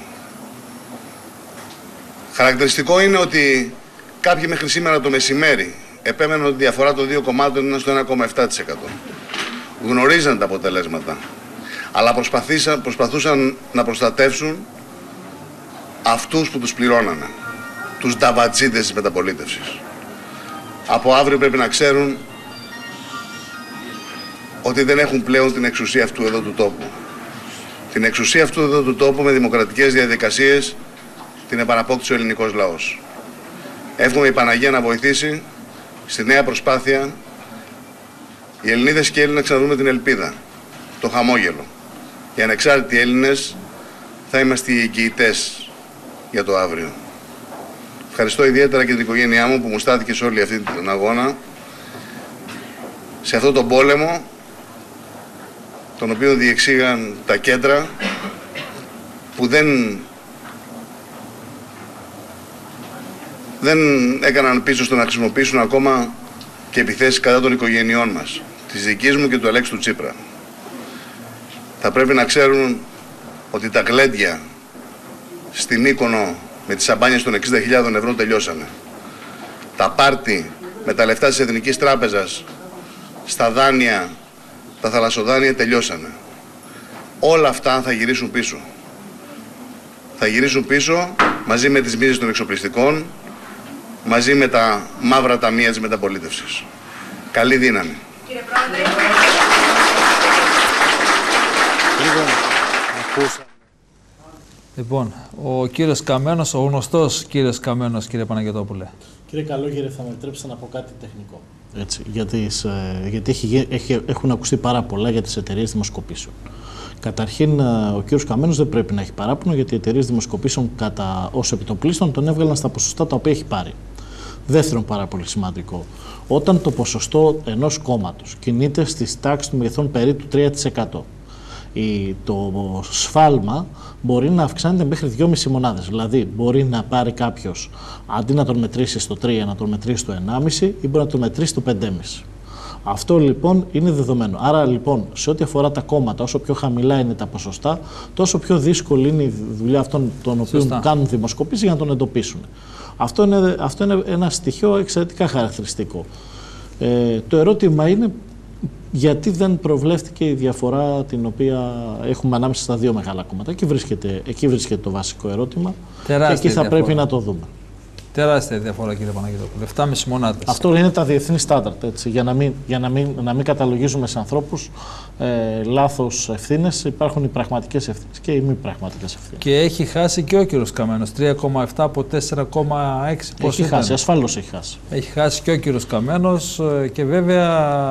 Χαρακτηριστικό είναι ότι κάποιοι μέχρι σήμερα το μεσημέρι επέμεναν ότι η διαφορά των δύο κομμάτων είναι στο 1,7%. Γνωρίζαν τα αποτελέσματα, αλλά προσπαθούσαν να προστατεύσουν αυτούς που τους πληρώνανε, τους νταβατζίδες της μεταπολίτευσης. Από αύριο πρέπει να ξέρουν ότι δεν έχουν πλέον την εξουσία αυτού εδώ του τόπου. Την εξουσία αυτού εδώ του τόπου με δημοκρατικές διαδικασίες την επαναπόκτησε ο ελληνικός λαός. Εύχομαι η Παναγία να βοηθήσει στη νέα προσπάθεια οι Ελληνίδες και οι Έλληνες να ξαναδούμε την ελπίδα, το χαμόγελο. Οι ανεξάρτητοι Έλληνες θα είμαστε οι εγγυητές για το αύριο. Ευχαριστώ ιδιαίτερα και την οικογένειά μου που μου στάθηκε σε όλη αυτή την αγώνα, σε αυτό τον πόλεμο, τον οποίο διεξήγαν τα κέντρα που δεν έκαναν πίσω στο να χρησιμοποιήσουν ακόμα και επιθέσεις κατά των οικογενειών μας, της δικής μου και του Αλέξη του Τσίπρα. Θα πρέπει να ξέρουν ότι τα γλέντια στην Μύκονο με τις σαμπάνιες των 60.000 ευρώ τελειώσανε. Τα πάρτι με τα λεφτά της Εθνικής Τράπεζας στα δάνεια, τα θαλασσοδάνεια τελειώσανε. Όλα αυτά θα γυρίσουν πίσω. Θα γυρίσουν πίσω μαζί με τις μίζες των εξοπλιστικών, μαζί με τα μαύρα ταμεία της μεταπολίτευσης. Καλή δύναμη. Κύριε Πρόεδρε. Λοιπόν, ο κύριος Καμένος, ο γνωστός κύριος Καμένος, κύριε Παναγιωτόπουλε. Κύριε Καλόγερε, θα με επιτρέψετε να πω κάτι τεχνικό. Έτσι, γιατί έχουν ακουστεί πάρα πολλά για τις εταιρείες δημοσκοπήσεων. Καταρχήν, ο κύριος Καμένος δεν πρέπει να έχει παράπονο, γιατί οι εταιρείες δημοσκοπήσεων ως επιτοπλίστων τον έβγαλαν στα ποσοστά τα οποία έχει πάρει. Δεύτερον, πάρα πολύ σημαντικό, όταν το ποσοστό ενός κόμματος κινείται στις τάξεις του μεγεθών περίπου 3%, το σφάλμα μπορεί να αυξάνεται μέχρι 2,5 μονάδες. Δηλαδή, μπορεί να πάρει κάποιος, αντί να τον μετρήσει στο 3, να τον μετρήσει στο 1,5 ή μπορεί να τον μετρήσει στο 5,5. Αυτό λοιπόν είναι δεδομένο. Άρα λοιπόν, σε ό,τι αφορά τα κόμματα, όσο πιο χαμηλά είναι τα ποσοστά, τόσο πιο δύσκολη είναι η δουλειά αυτών των οποίων κάνουν δημοσκοπήσεις για να τον εντοπίσουν. Αυτό είναι ένα στοιχείο εξαιρετικά χαρακτηριστικό. Το ερώτημα είναι γιατί δεν προβλέφθηκε η διαφορά την οποία έχουμε ανάμεσα στα δύο μεγάλα κόμματα. Εκεί βρίσκεται το βασικό ερώτημα. Τεράστια και εκεί θα διαφορά. πρέπει να το δούμε. Τεράστια διαφορά, κύριε Παναγιωτόπουλε. 7,5 μονάδες. Αυτό είναι τα διεθνή στάνταρτ, έτσι, για να μην καταλογίζουμε σε ανθρώπους λάθος ευθύνες. Υπάρχουν οι πραγματικές ευθύνες και οι μη πραγματικές ευθύνες. Και έχει χάσει και ο κύριος Καμένος, 3,7 από 4,6. Έχει χάσει, ασφαλώς έχει χάσει. Έχει χάσει και ο κύριος Καμένος και βέβαια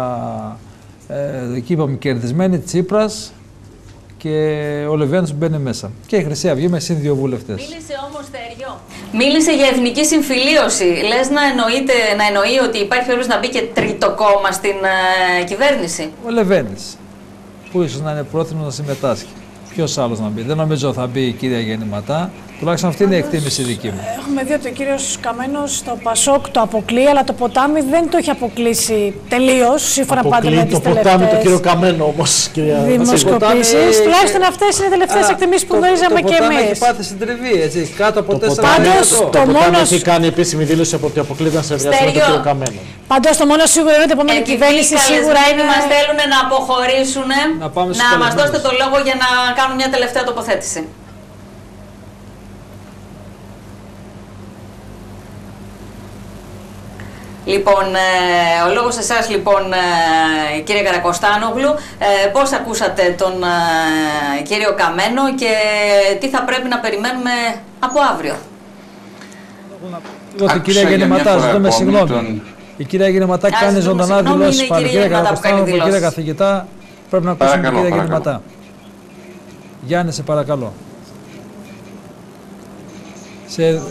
εκεί είπαμε κερδισμένη Τσίπρας και ο Λεβένος μπαίνει μέσα. Και η Χρυσή Αυγή με συν 2 βουλευτές. Μίλησε όμως, Τέριο. Μίλησε για εθνική συμφιλίωση. Λες να εννοεί ότι υπάρχει όλος να μπει και τρίτο κόμμα στην κυβέρνηση. Ο Λεβένης, που ίσως να είναι πρόθυμος να συμμετάσχει. Ποιος άλλος να μπει. Δεν νομίζω θα μπει η κυρία Γεννηματά. Τουλάχιστον αυτή είναι η εκτίμηση δική μου. Έχουμε δει ότι ο κύριος Καμένος το Πασόκ το αποκλεί, αλλά το ποτάμι δεν το έχει αποκλείσει τελείως, σύμφωνα πάντα με τις τελευταίες. Το ποτάμι το κύριο Καμένο όμως, κυρία δημοσκοπήσεις. Τουλάχιστον αυτές είναι οι τελευταίες εκτιμήσεις που γνωρίζαμε και εμείς. Έχει πάθει συντριβή, έτσι, κάτω από 4%. Το ποτάμι έχει κάνει επίσημη δήλωση από ότι αποκλείται να συνεργαστεί με τον κύριο Καμένο. Πάντως το μόνο σίγουρο είναι ότι η επόμενη κυβέρνηση σίγουρα είναι. Μας θέλουν να αποχωρήσουν, να μας δώσετε το λόγο για να κάνουν μια τελευταία τοποθέτηση. Λοιπόν, ο λόγος εσάς λοιπόν, κύριε Καρακοστάνογλου, πώς ακούσατε τον κύριο Καμένο και τι θα πρέπει να περιμένουμε από αύριο. Η κυρία Γεννηματά, ζητούμε συγγνώμη. Η κυρία Γεννηματά κάνει ζωντανά δηλώσεις. Κύριε Καρακοστάνογλου, κύριε καθηγητά, πρέπει να ακούσουμε την κυρία Γεννηματά. Γιάννη, σε παρακαλώ. Σε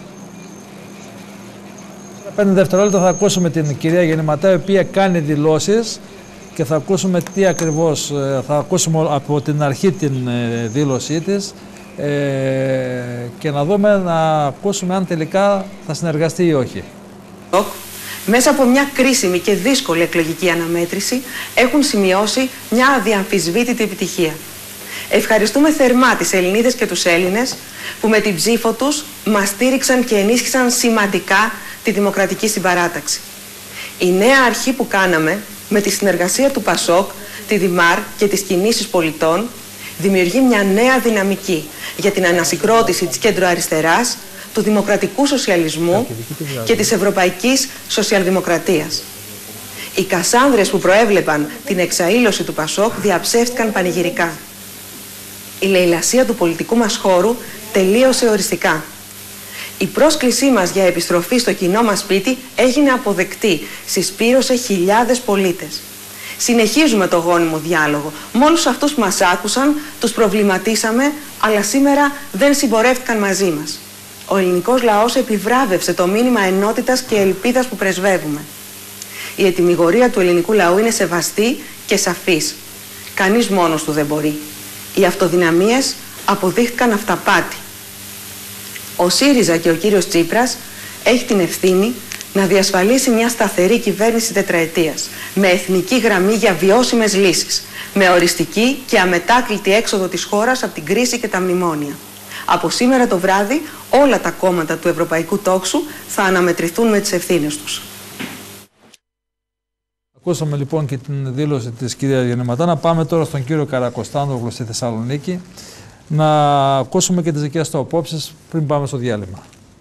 5 δευτερόλεπτα θα ακούσουμε την κυρία Γεννηματά, η οποία κάνει δηλώσεις και θα ακούσουμε τι ακριβώς, θα ακούσουμε από την αρχή την δήλωσή της και να ακούσουμε αν τελικά θα συνεργαστεί ή όχι. Μέσα από μια κρίσιμη και δύσκολη εκλογική αναμέτρηση έχουν σημειώσει μια αδιαμφισβήτητη επιτυχία. Ευχαριστούμε θερμά τις Ελληνίδες και τους Έλληνες που με την ψήφο τους μας στήριξαν και ενίσχυσαν σημαντικά τη δημοκρατική συμπαράταξη. Η νέα αρχή που κάναμε με τη συνεργασία του ΠΑΣΟΚ, τη ΔΙΜΑΡ και τις κινήσεις πολιτών δημιουργεί μια νέα δυναμική για την ανασυγκρότηση της κέντρο-αριστεράς, του δημοκρατικού σοσιαλισμού και της ευρωπαϊκής σοσιαλδημοκρατίας. Οι κασάνδρες που προέβλεπαν την εξαήλωση του ΠΑΣΟΚ διαψεύτηκαν πανηγυρικά. Η λαιλασία του πολιτικού μας χώρου τελείωσε οριστικά. Η πρόσκλησή μας για επιστροφή στο κοινό μας σπίτι έγινε αποδεκτή, συσπήρωσε χιλιάδες πολίτες. Συνεχίζουμε το γόνιμο διάλογο. Με όλους αυτούς που μας άκουσαν, τους προβληματίσαμε, αλλά σήμερα δεν συμπορεύτηκαν μαζί μας. Ο ελληνικός λαός επιβράβευσε το μήνυμα ενότητας και ελπίδας που πρεσβεύουμε. Η ετυμηγορία του ελληνικού λαού είναι σεβαστή και σαφής. Κανείς μόνος του δεν μπορεί. Οι αυτοδυναμίες αποδείχτηκαν αυταπάτη. Ο ΣΥΡΙΖΑ και ο κύριος Τσίπρας έχει την ευθύνη να διασφαλίσει μια σταθερή κυβέρνηση τετραετίας, με εθνική γραμμή για βιώσιμες λύσεις, με οριστική και αμετάκλητη έξοδο της χώρας από την κρίση και τα μνημόνια. Από σήμερα το βράδυ όλα τα κόμματα του ευρωπαϊκού τόξου θα αναμετρηθούν με τις ευθύνες τους. Ακούσαμε λοιπόν και την δήλωση της κυρίας Γεννηματά. Να πάμε τώρα στον κύριο Καρακοστάνογλου στη Θεσσαλονίκη να ακούσουμε και τις δικές του απόψεις πριν πάμε στο διάλειμμα.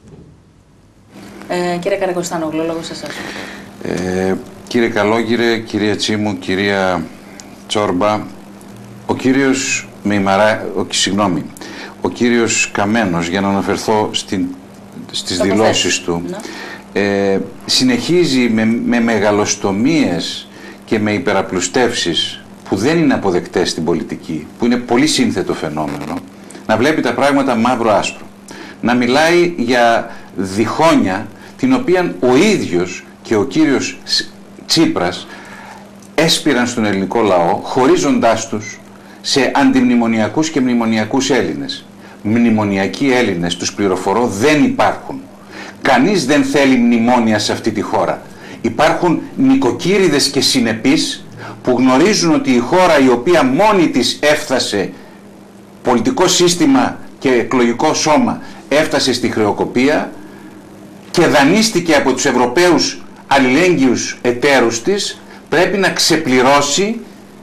Κύριε Καρακοστάνογλου, λόγω σε εσάς. Κύριε Καλόγερε, κυρία Τσίμου, κυρία Τσόρμπα, ο κύριος ο κύριος Καμένος, για να αναφερθώ στις δηλώσεις του, συνεχίζει με μεγαλοστομίες και με υπεραπλουστεύσεις που δεν είναι αποδεκτές στην πολιτική, που είναι πολύ σύνθετο φαινόμενο, να βλέπει τα πράγματα μαύρο-άσπρο, να μιλάει για διχόνια την οποία ο ίδιος και ο κύριος Τσίπρας έσπηραν στον ελληνικό λαό, χωρίζοντάς τους σε αντιμνημονιακούς και μνημονιακούς Έλληνες. Μνημονιακοί Έλληνες, τους πληροφορώ, δεν υπάρχουν. Κανείς δεν θέλει μνημόνια σε αυτή τη χώρα. Υπάρχουν νοικοκύριδες και συνεπείς που γνωρίζουν ότι η χώρα η οποία μόνη της έφτασε, πολιτικό σύστημα και εκλογικό σώμα, έφτασε στη χρεοκοπία και δανείστηκε από τους Ευρωπαίους αλληλέγγυους εταίρους της, πρέπει να ξεπληρώσει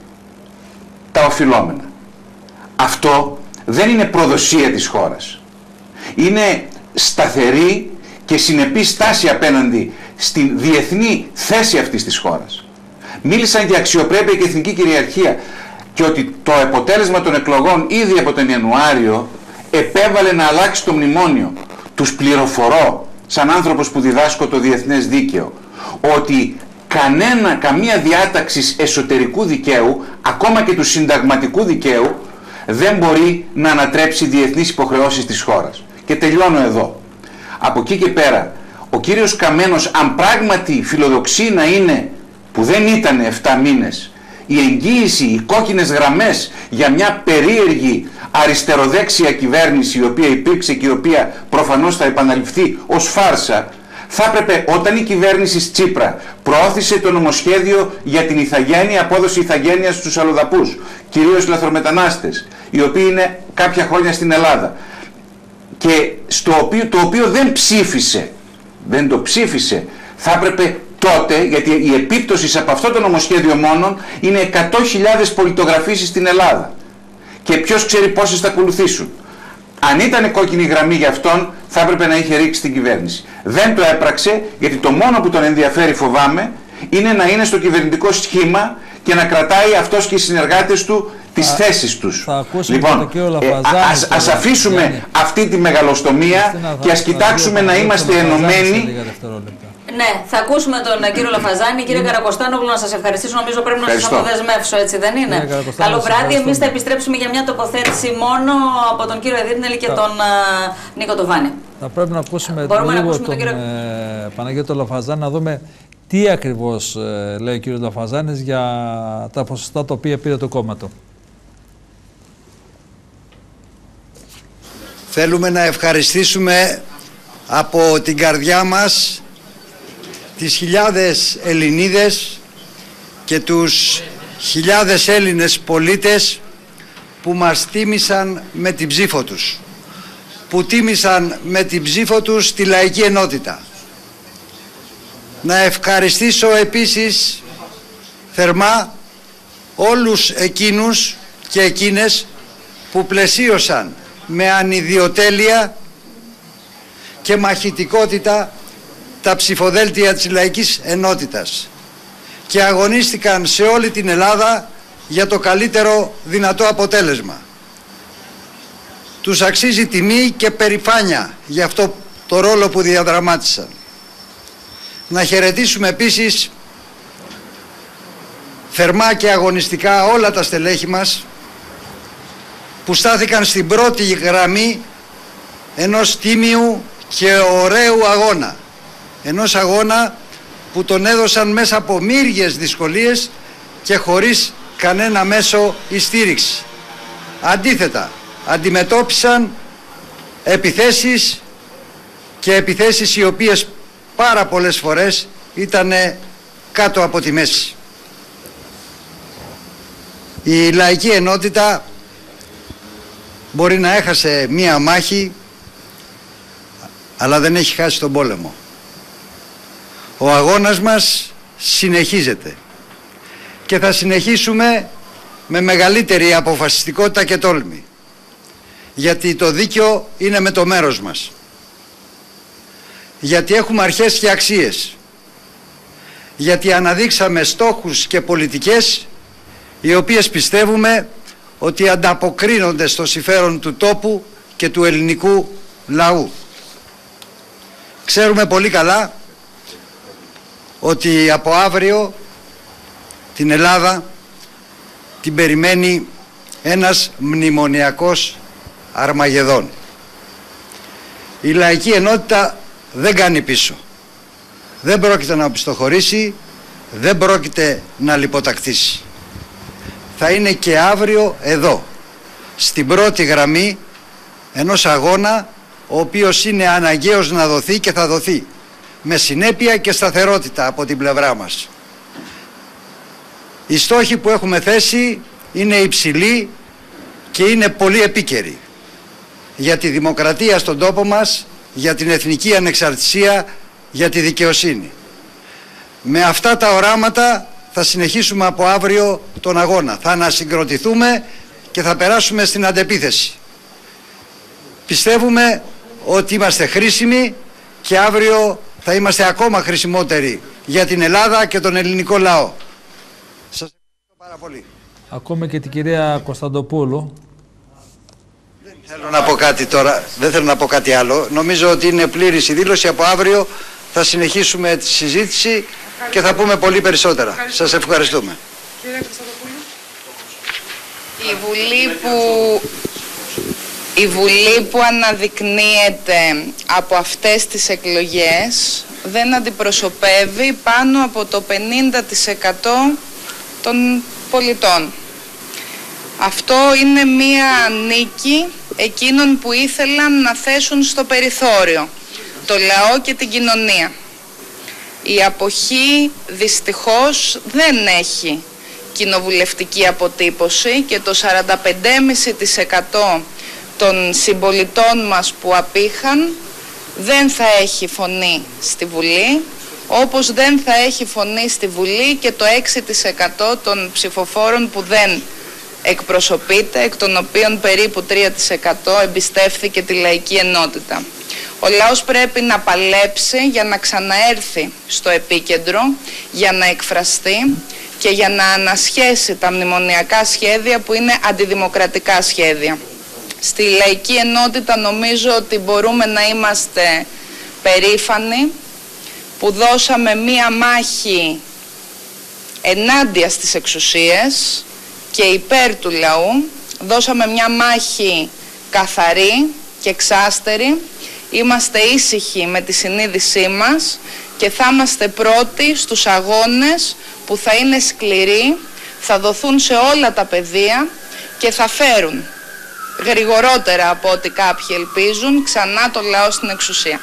τα οφειλόμενα. Αυτό δεν είναι προδοσία της χώρας. Είναι σταθερή και συνεπή στάση απέναντι στη διεθνή θέση αυτής της χώρας. Μίλησαν για αξιοπρέπεια και εθνική κυριαρχία και ότι το αποτέλεσμα των εκλογών ήδη από τον Ιανουάριο επέβαλε να αλλάξει το μνημόνιο. Τους πληροφορώ, σαν άνθρωπος που διδάσκω το διεθνές δίκαιο, ότι καμία διάταξη εσωτερικού δικαίου, ακόμα και του συνταγματικού δικαίου, δεν μπορεί να ανατρέψει διεθνείς υποχρεώσεις της χώρας. Και τελειώνω εδώ. Από εκεί και πέρα, ο κύριος Καμένος, αν πράγματι φιλοδοξεί να είναι, που δεν ήταν 7 μήνες, η εγγύηση, οι κόκκινες γραμμές για μια περίεργη αριστεροδέξια κυβέρνηση η οποία υπήρξε και η οποία προφανώς θα επαναληφθεί ως φάρσα, θα έπρεπε όταν η κυβέρνηση Τσίπρα προώθησε το νομοσχέδιο για την ηθαγένεια, απόδοση ηθαγένειας στους αλλοδαπούς, κυρίως λαθρομετανάστες, οι οποίοι είναι κάποια χρόνια στην Ελλάδα, και το οποίο δεν το ψήφισε, θα έπρεπε τότε, γιατί η επίπτωση από αυτό το νομοσχέδιο μόνον είναι 100.000 πολιτογραφήσεις στην Ελλάδα και ποιος ξέρει πόσες θα ακολουθήσουν. Αν ήταν κόκκινη γραμμή για αυτόν, θα έπρεπε να είχε ρίξει την κυβέρνηση. Δεν το έπραξε, γιατί το μόνο που τον ενδιαφέρει, φοβάμαι, είναι να είναι στο κυβερνητικό σχήμα και να κρατάει αυτός και οι συνεργάτες του τις θέσεις τους. Λοιπόν, ας αφήσουμε αυτή τη μεγαλοστομία και ας κοιτάξουμε να είμαστε ενωμένοι. Ναι, θα ακούσουμε τον κύριο Λαφαζάνη. Κύριε Καρακοστάνογλου, να σας ευχαριστήσω. Νομίζω πρέπει να σας αποδεσμεύσω, έτσι δεν είναι? Καλό βράδυ. Εμείς θα επιστρέψουμε για μια τοποθέτηση μόνο από τον κύριο Εδίρνελη και τον Νίκο Τοβάνη. Θα πρέπει να ακούσουμε λίγο τον Παναγιώτο Λαφαζάνη, να δούμε τι ακριβώς λέει ο κύριος Λαφαζάνης για τα ποσοστά τα οποία πήρε το κόμμα του. Θέλουμε να ευχαριστήσουμε από την καρδιά μας τις χιλιάδες Ελληνίδες και τους χιλιάδες Έλληνες πολίτες που μας τίμησαν με την ψήφο τους, που τίμησαν με την ψήφο τους τη λαϊκή ενότητα. Να ευχαριστήσω επίσης θερμά όλους εκείνους και εκείνες που πλαισίωσαν με ανιδιοτέλεια και μαχητικότητα τα ψηφοδέλτια της λαϊκής ενότητας και αγωνίστηκαν σε όλη την Ελλάδα για το καλύτερο δυνατό αποτέλεσμα. Τους αξίζει τιμή και περηφάνεια για αυτό το ρόλο που διαδραμάτισαν. Να χαιρετήσουμε επίσης θερμά και αγωνιστικά όλα τα στελέχη μας που στάθηκαν στην πρώτη γραμμή ενός τίμιου και ωραίου αγώνα. Ενός αγώνα που τον έδωσαν μέσα από μύριες δυσκολίες και χωρίς κανένα μέσο στήριξη. Αντίθετα, αντιμετώπισαν επιθέσεις και επιθέσεις οι οποίες πάρα πολλές φορές ήταν κάτω από τη μέση. Η λαϊκή ενότητα μπορεί να έχασε μία μάχη, αλλά δεν έχει χάσει τον πόλεμο. Ο αγώνας μας συνεχίζεται και θα συνεχίσουμε με μεγαλύτερη αποφασιστικότητα και τόλμη, γιατί το δίκαιο είναι με το μέρος μας, γιατί έχουμε αρχές και αξίες, γιατί αναδείξαμε στόχους και πολιτικές οι οποίες πιστεύουμε ότι ανταποκρίνονται στο συμφέρον του τόπου και του ελληνικού λαού. Ξέρουμε πολύ καλά ότι από αύριο την Ελλάδα την περιμένει ένας μνημονιακός Αρμαγεδόν. Η λαϊκή ενότητα δεν κάνει πίσω. Δεν πρόκειται να οπισθοχωρήσει, δεν πρόκειται να λιποτακτήσει. Θα είναι και αύριο εδώ, στην πρώτη γραμμή ενός αγώνα, ο οποίος είναι αναγκαίος να δοθεί και θα δοθεί με συνέπεια και σταθερότητα από την πλευρά μας. Οι στόχοι που έχουμε θέσει είναι υψηλοί και είναι πολύ επίκαιροι για τη δημοκρατία στον τόπο μας, για την εθνική ανεξαρτησία, για τη δικαιοσύνη. Με αυτά τα οράματα θα συνεχίσουμε από αύριο τον αγώνα. Θα ανασυγκροτηθούμε και θα περάσουμε στην αντεπίθεση. Πιστεύουμε ότι είμαστε χρήσιμοι και αύριο θα είμαστε ακόμα χρησιμότεροι για την Ελλάδα και τον ελληνικό λαό. Σας ευχαριστώ πάρα πολύ. Ακούμε και την κυρία Κωνσταντοπούλου. Δεν θέλω να πω κάτι τώρα, δεν θέλω να πω κάτι άλλο. Νομίζω ότι είναι πλήρης η δήλωση. Από αύριο θα συνεχίσουμε τη συζήτηση και θα πούμε πολύ περισσότερα. Σας ευχαριστούμε. Η Βουλή που αναδεικνύεται από αυτές τις εκλογές δεν αντιπροσωπεύει πάνω από το 50% των πολιτών. Αυτό είναι μία νίκη εκείνων που ήθελαν να θέσουν στο περιθώριο το λαό και την κοινωνία. Η αποχή δυστυχώς δεν έχει κοινοβουλευτική αποτύπωση και το 45,5% των συμπολιτών μας που απήχαν δεν θα έχει φωνή στη Βουλή, όπως δεν θα έχει φωνή στη Βουλή και το 6% των ψηφοφόρων που δεν εκπροσωπείται, εκ των οποίων περίπου 3% εμπιστεύθηκε τη λαϊκή ενότητα. Ο λαός πρέπει να παλέψει για να ξαναέρθει στο επίκεντρο, για να εκφραστεί και για να ανασχέσει τα μνημονιακά σχέδια που είναι αντιδημοκρατικά σχέδια. Στη λαϊκή ενότητα νομίζω ότι μπορούμε να είμαστε περήφανοι που δώσαμε μία μάχη ενάντια στις εξουσίες και υπέρ του λαού. Δώσαμε μια μάχη καθαρή και εξάστερη. Είμαστε ήσυχοι με τη συνείδησή μας και θα είμαστε πρώτοι στους αγώνες που θα είναι σκληροί, θα δοθούν σε όλα τα πεδία και θα φέρουν γρηγορότερα από ό,τι κάποιοι ελπίζουν ξανά το λαό στην εξουσία.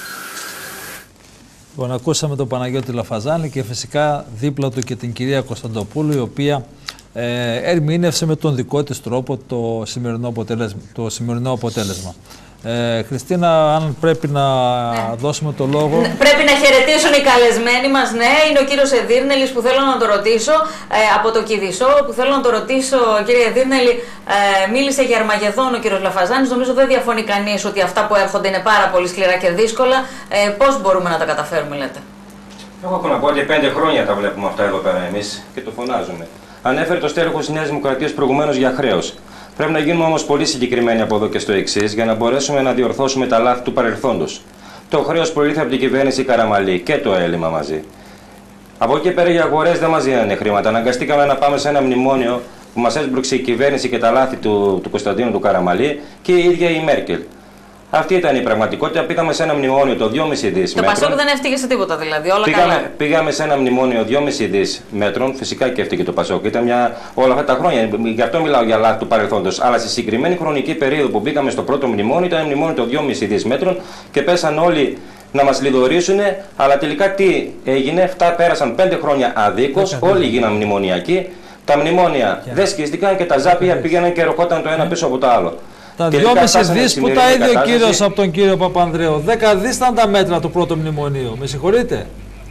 Λοιπόν, ακούσαμε τον Παναγιώτη Λαφαζάνη και φυσικά δίπλα του και την κυρία Κωνσταντοπούλου, η οποία ερμήνευσε με τον δικό της τρόπο το σημερινό αποτέλεσμα. Χριστίνα, αν πρέπει να δώσουμε το λόγο. Πρέπει να χαιρετήσουν οι καλεσμένοι μας. Ναι, είναι ο κύριος Εδύρνελης που θέλω να το ρωτήσω, από το Κηδισό, που θέλω να το ρωτήσω, κύριε Εδύρνελη. Μίλησε για Αρμαγεδόν ο κύριος Λαφαζάνης. Νομίζω δεν διαφωνεί κανείς ότι αυτά που έρχονται είναι πάρα πολύ σκληρά και δύσκολα. Πώς μπορούμε να τα καταφέρουμε, λέτε? Εγώ έχω να πω ότι 5 χρόνια τα βλέπουμε αυτά εδώ πέρα εμείς και το φωνάζουμε. Ανέφερε το στέλεχος της Νέας Δημοκρατίας προηγουμένως για χρέος. Πρέπει να γίνουμε όμως πολύ συγκεκριμένοι από εδώ και στο εξής για να μπορέσουμε να διορθώσουμε τα λάθη του παρελθόντος. Το χρέος προήλθε από την κυβέρνηση Καραμαλή και το έλλειμμα μαζί. Από εκεί πέρα οι αγορές δεν μας δίνανε χρήματα. Αναγκαστήκαμε να πάμε σε ένα μνημόνιο που μας έσπρωξε η κυβέρνηση και τα λάθη του Κωνσταντίνου του Καραμαλή και η ίδια η Μέρκελ. Αυτή ήταν η πραγματικότητα. Πήγαμε σε ένα μνημόνιο το 2,5 δις μέτρων. Το Πασόκ δεν έφτυγε σε τίποτα δηλαδή. Πήγαμε σε ένα μνημόνιο 2,5 δις μέτρων. Φυσικά και έφτυγε το Πασόκ. Ήταν όλα αυτά τα χρόνια. Γι' αυτό μιλάω για λάθη του παρελθόντος. Αλλά στη συγκεκριμένη χρονική περίοδο που μπήκαμε στο πρώτο μνημόνιο, ήταν μνημόνιο το 2,5 δις μέτρων και πέσαν όλοι να μας λιδωρήσουν. Αλλά τελικά τι έγινε? Πέρασαν 5 χρόνια αδίκως. Όλοι γίναν μνημονιακοί. Τα μνημόνια δεν σκίστηκαν και τα ζάπια πήγαιναν και ερχόταν το ένα πίσω από το άλλο. Τα 2,5 δις που τα είδε ο κύριος από τον κύριο Παπανδρέου. 10 δις ήταν τα μέτρα του πρώτου μνημονίου. Με συγχωρείτε.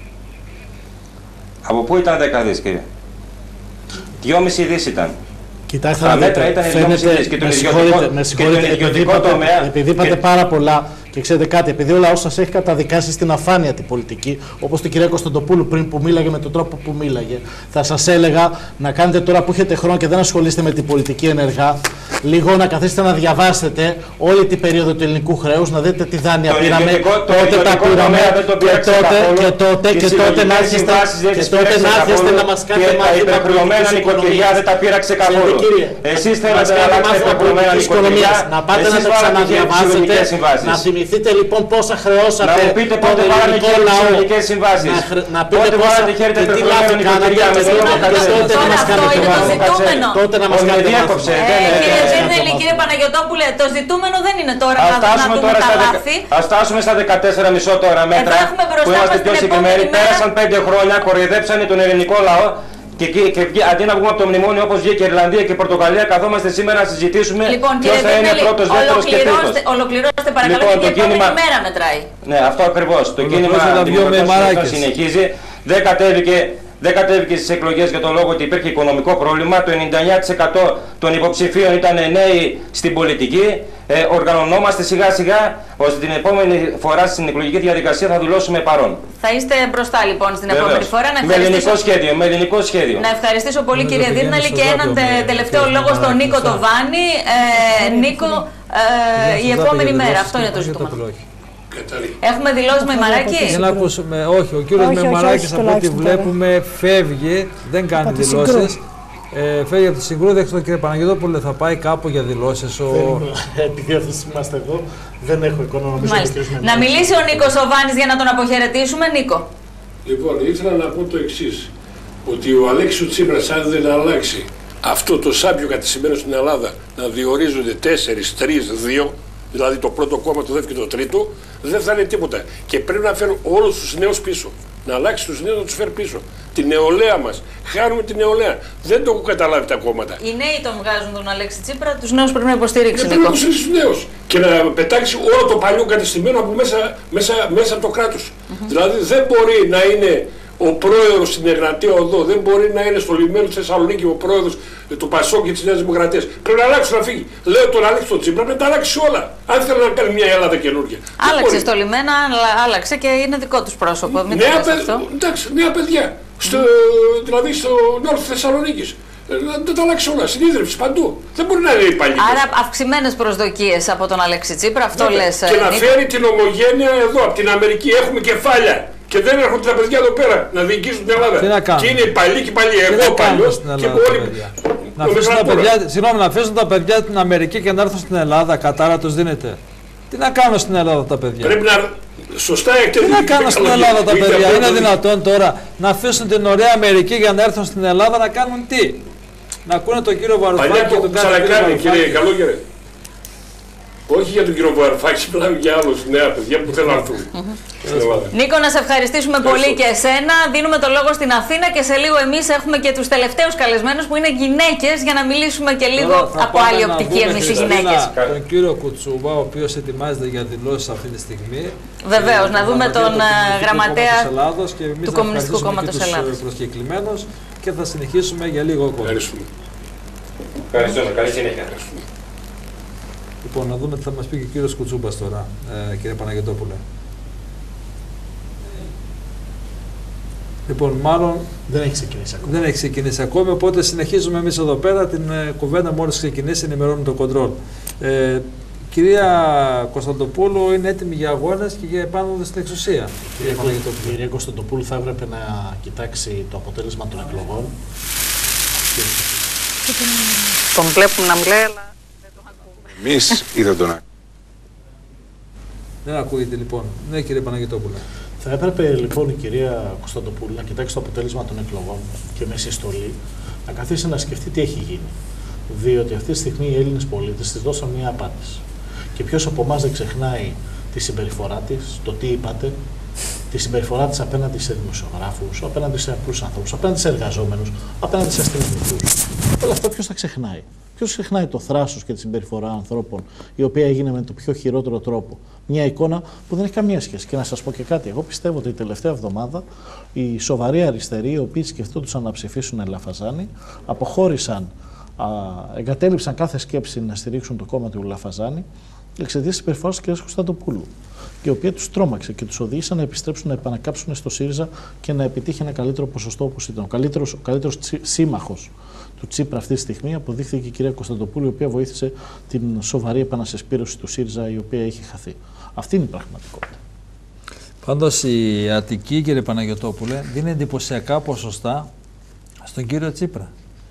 Από πού ήταν 10 δις, κύριε? 2,5 δις ήταν. Κοιτάξτε, τα μέτρα ήταν 2,5 δις και τον ιδιωτικό τομέα. Επειδή είπατε πάρα πολλά και ξέρετε κάτι, επειδή ο λαός σας έχει καταδικάσει στην αφάνεια την πολιτική, όπως την κυρία Κωνσταντοπούλου πριν που μίλαγε με τον τρόπο που μίλαγε, θα σας έλεγα να κάνετε τώρα που έχετε χρόνο και δεν ασχολείστε με την πολιτική ενεργά, λίγο να καθίσετε να διαβάσετε όλη την περίοδο του ελληνικού χρέους, να δείτε τι δάνεια πήραμε, τότε τα πήραμε και τότε να έρχεστε να μας κάνετε μάθημα πολιτικής οικονομίας. Δεν τα πήραξε καθόλου. Εσείς θέλετε να αλλάξετε υπερχρεωμένα νοικοκυριά, να πάτε να τα ξαναδιαβάσετε, να θυμηθείτε λοιπόν πόσα χρεώσατε. Να μου πείτε πότε βάλατε χέρι τις συλλογικές συμβάσεις. Πότε βάλατε χέρι τα υπερχρεωμένα νοικοκυριά με τον τότε να μας κάνετε μάθημα. Κύριε Παναγιωτόπουλε, το ζητούμενο δεν είναι τώρα να δούμε τα λάθη. Ας φτάσουμε στα 14,5 τώρα μέτρα που είμαστε πιο συγκεκριμένοι. Πέρασαν 5 χρόνια, κοροϊδέψανε τον ελληνικό λαό και αντί να βγούμε από το μνημόνιο όπως βγήκε η Ιρλανδία και η Πορτογαλία, καθόμαστε σήμερα να συζητήσουμε ποιος θα είναι πρώτος, δεύτερος και τρίτος. Ολοκληρώστε παρακαλώ, γιατί η επόμενη μέρα μετράει. Ναι, αυτό ακριβώς. Το κίνημα Δημοκρατίας συνεχίζει. Δεν κατέβηκε στις εκλογές για τον λόγο ότι υπήρχε οικονομικό πρόβλημα. Το 99% των υποψηφίων ήταν νέοι στην πολιτική. Οργανωνόμαστε σιγά σιγά ώστε την επόμενη φορά στην εκλογική διαδικασία θα δηλώσουμε παρόν. Θα είστε μπροστά λοιπόν στην επόμενη φορά. Με ελληνικό σχέδιο. Να ευχαριστήσω πολύ κύριε Δίρναλη και έναν τελευταίο λόγο στον Νίκο Τοβάνη. Νίκο, η επόμενη μέρα. Αυτό είναι το ζήτημα. Έχουμε δηλώσει με Μαράκη. Για να ακούσουμε. Όχι, ο κύριος Μεμαράκης από ό,τι βλέπουμε φεύγει, δεν κάνει δηλώσεις. Φεύγει από τη Συγκρού, δεν ξέρω κύριε Παναγιωτόπουλε, θα πάει κάπου για δηλώσεις. Επειδή αυτοί είμαστε εδώ, δεν έχω εικόνα νομίζω. Να μιλήσει ο Νίκος Οβάνης για να τον αποχαιρετήσουμε. Νίκο. Λοιπόν, ήθελα να πω το εξής. Ότι ο Αλέξης Τσίπρας, αν δεν αλλάξει αυτό το σάπιο κατεστημένο στην Ελλάδα, να διορίζονται 4, 3, 2, δηλαδή το πρώτο κόμμα, το δεύτερο και το τρίτο, δεν θα είναι τίποτα. Και πρέπει να φέρουν όλους τους νέους πίσω. Να αλλάξει τους νέους, να τους φέρει πίσω. Την νεολαία μας. Χάνουμε την νεολαία. Δεν το έχουν καταλάβει τα κόμματα. Οι νέοι τον βγάζουν τον Αλέξη Τσίπρα, τους νέους πρέπει να υποστηρίξει. Πρέπει να υποστηρίξει τους νέους. Και να πετάξει όλο το παλιό κατεστημένο από μέσα από το κράτος. Δηλαδή δεν μπορεί να είναι ο πρόεδρος στην Εγνατία Οδό, δεν μπορεί να είναι στο λιμένο της Θεσσαλονίκη ο πρόεδρος του Πασόκ και της Νέας Δημοκρατίας. Πρέπει να αλλάξει, να φύγει. Λέω τον Αλέξη τον Τσίπρα, πρέπει να αλλάξει όλα. Αν θέλει να κάνει μια Ελλάδα καινούργια. Άλλαξε στο λιμένα, άλλαξε και είναι δικό τους πρόσωπο. Εντάξει, νέα παιδιά. Δηλαδή στο νότο της Θεσσαλονίκης. Να τα αλλάξει όλα, συνείδρευση παντού. Δεν μπορεί να είναι υπαλλήλοι. Άρα αυξημένες προσδοκίες από τον Αλέξη Τσίπρα, αυτό λες. Και να φέρει την ομογένεια εδώ, από την Αμερική. Έχουμε κεφάλια. Και δεν έρχονται τα παιδιά εδώ πέρα να διοικήσουν την Ελλάδα. Τι να κάνουν. Και είναι υπαλλήλοι και πάλι εγώ παλιός και όλοι. Να αφήσουν τα παιδιά την Αμερική και να έρθουν στην Ελλάδα, κατάρα τους δίνεται. Τι να κάνουν στην Ελλάδα τα παιδιά. Πρέπει να σωστά τι να κάνουν στην Ελλάδα τα παιδιά. Είναι δυνατόν τώρα να αφήσουν την ωραία Αμερική για να έρθουν στην Ελλάδα να κάνουν τι. Να ακούνε τον κύριο Βαρουφάκη. Παλιά το ξανακάνει κύριε Καλόγερε. Όχι για τον κύριο Βαρουφάκη, μιλάμε για άλλους νέα παιδιά που θέλουν να έρθουν. Νίκο, να σε ευχαριστήσουμε πολύ και εσένα. Δίνουμε το λόγο στην Αθήνα και σε λίγο εμείς έχουμε και τους τελευταίους καλεσμένους που είναι γυναίκες για να μιλήσουμε και λίγο από άλλη οπτική εμείς οι γυναίκες. Τον κύριο Κουτσούμπα, ο οποίος ετοιμάζεται για δηλώσεις αυτή τη στιγμή. Βεβαίως, να δούμε τον γραμματέα του Κομμουνιστικού Κόμματος Ελλάδος. Προσκεκλημένος και θα συνεχίσουμε για λίγο ακόμα. Ευχαριστούμε. Καλή συνέχεια. Λοιπόν, να δούμε τι θα μας πει και ο κύριος Κουτσούμπας τώρα, κύριε Παναγιωτόπουλε. Λοιπόν, μάλλον δεν έχει ξεκινήσει ακόμη. Δεν έχει ξεκινήσει ακόμη, οπότε συνεχίζουμε εμείς εδώ πέρα την κουβέντα μόλις ξεκινήσει, ενημερώνουμε το κοντρόλ. Κυρία Κωνσταντοπούλου είναι έτοιμη για αγώνες και για επάνωδο στην εξουσία. Η κυρία Κωνσταντοπούλου θα έπρεπε να κοιτάξει το αποτέλεσμα των εκλογών. Τον βλέπουμε να μιλάει, αλλά δεν τον ακούμε. Εμείς ή δεν τον ακούμε. Δεν ακούγεται λοιπόν. Ναι, κύριε Παναγιωτόπουλα. Θα έπρεπε λοιπόν η κυρία Κωνσταντοπούλου να κοιτάξει το αποτέλεσμα των εκλογών και με συστολή να καθίσει να σκεφτεί τι έχει γίνει. Διότι αυτή τη στιγμή οι Έλληνες πολίτες της δώσαν μια απάντηση. Και ποιος από εμάς δεν ξεχνάει τη συμπεριφορά της, το τι είπατε, τη συμπεριφορά της απέναντι σε δημοσιογράφους, απέναντι σε απλούς ανθρώπους, απέναντι σε εργαζόμενους, απέναντι σε αστυνομικούς. Όλα αυτά ποιος θα ξεχνάει. Ποιος ξεχνάει το θράσος και τη συμπεριφορά ανθρώπων, η οποία έγινε με το πιο χειρότερο τρόπο. Μια εικόνα που δεν έχει καμία σχέση. Και να σας πω και κάτι. Εγώ πιστεύω ότι η τελευταία εβδομάδα οι σοβαροί αριστεροί, οι οποίοι σκεφτόντουσαν να ψηφίσουν Λαφαζάνη, αποχώρησαν, εγκατέλειψαν κάθε σκέψη να στηρίξουν το κόμμα του Λαφαζάνη εξαιτίας της συμπεριφοράς της κ. Κωνσταντοπούλου, η οποία τους τρόμαξε και τους οδήγησε να επιστρέψουν, να επανακάψουν στο ΣΥΡΙΖΑ και να επιτύχει ένα καλύτερο ποσοστό όπως ήταν. Ο καλύτερος σύμμαχος του Τσίπρα αυτή τη στιγμή αποδείχθηκε η κυρία Κωνσταντοπούλου, η οποία βοήθησε την σοβαρή επανασυσπήρωση του ΣΥΡΙΖΑ, η οποία έχει χαθεί. Αυτή είναι η πραγματικότητα. Πάντως η Αττική, κύριε Παναγιωτόπουλε, δίνει εντυπωσιακά ποσοστά στον κύριο Τσίπρα.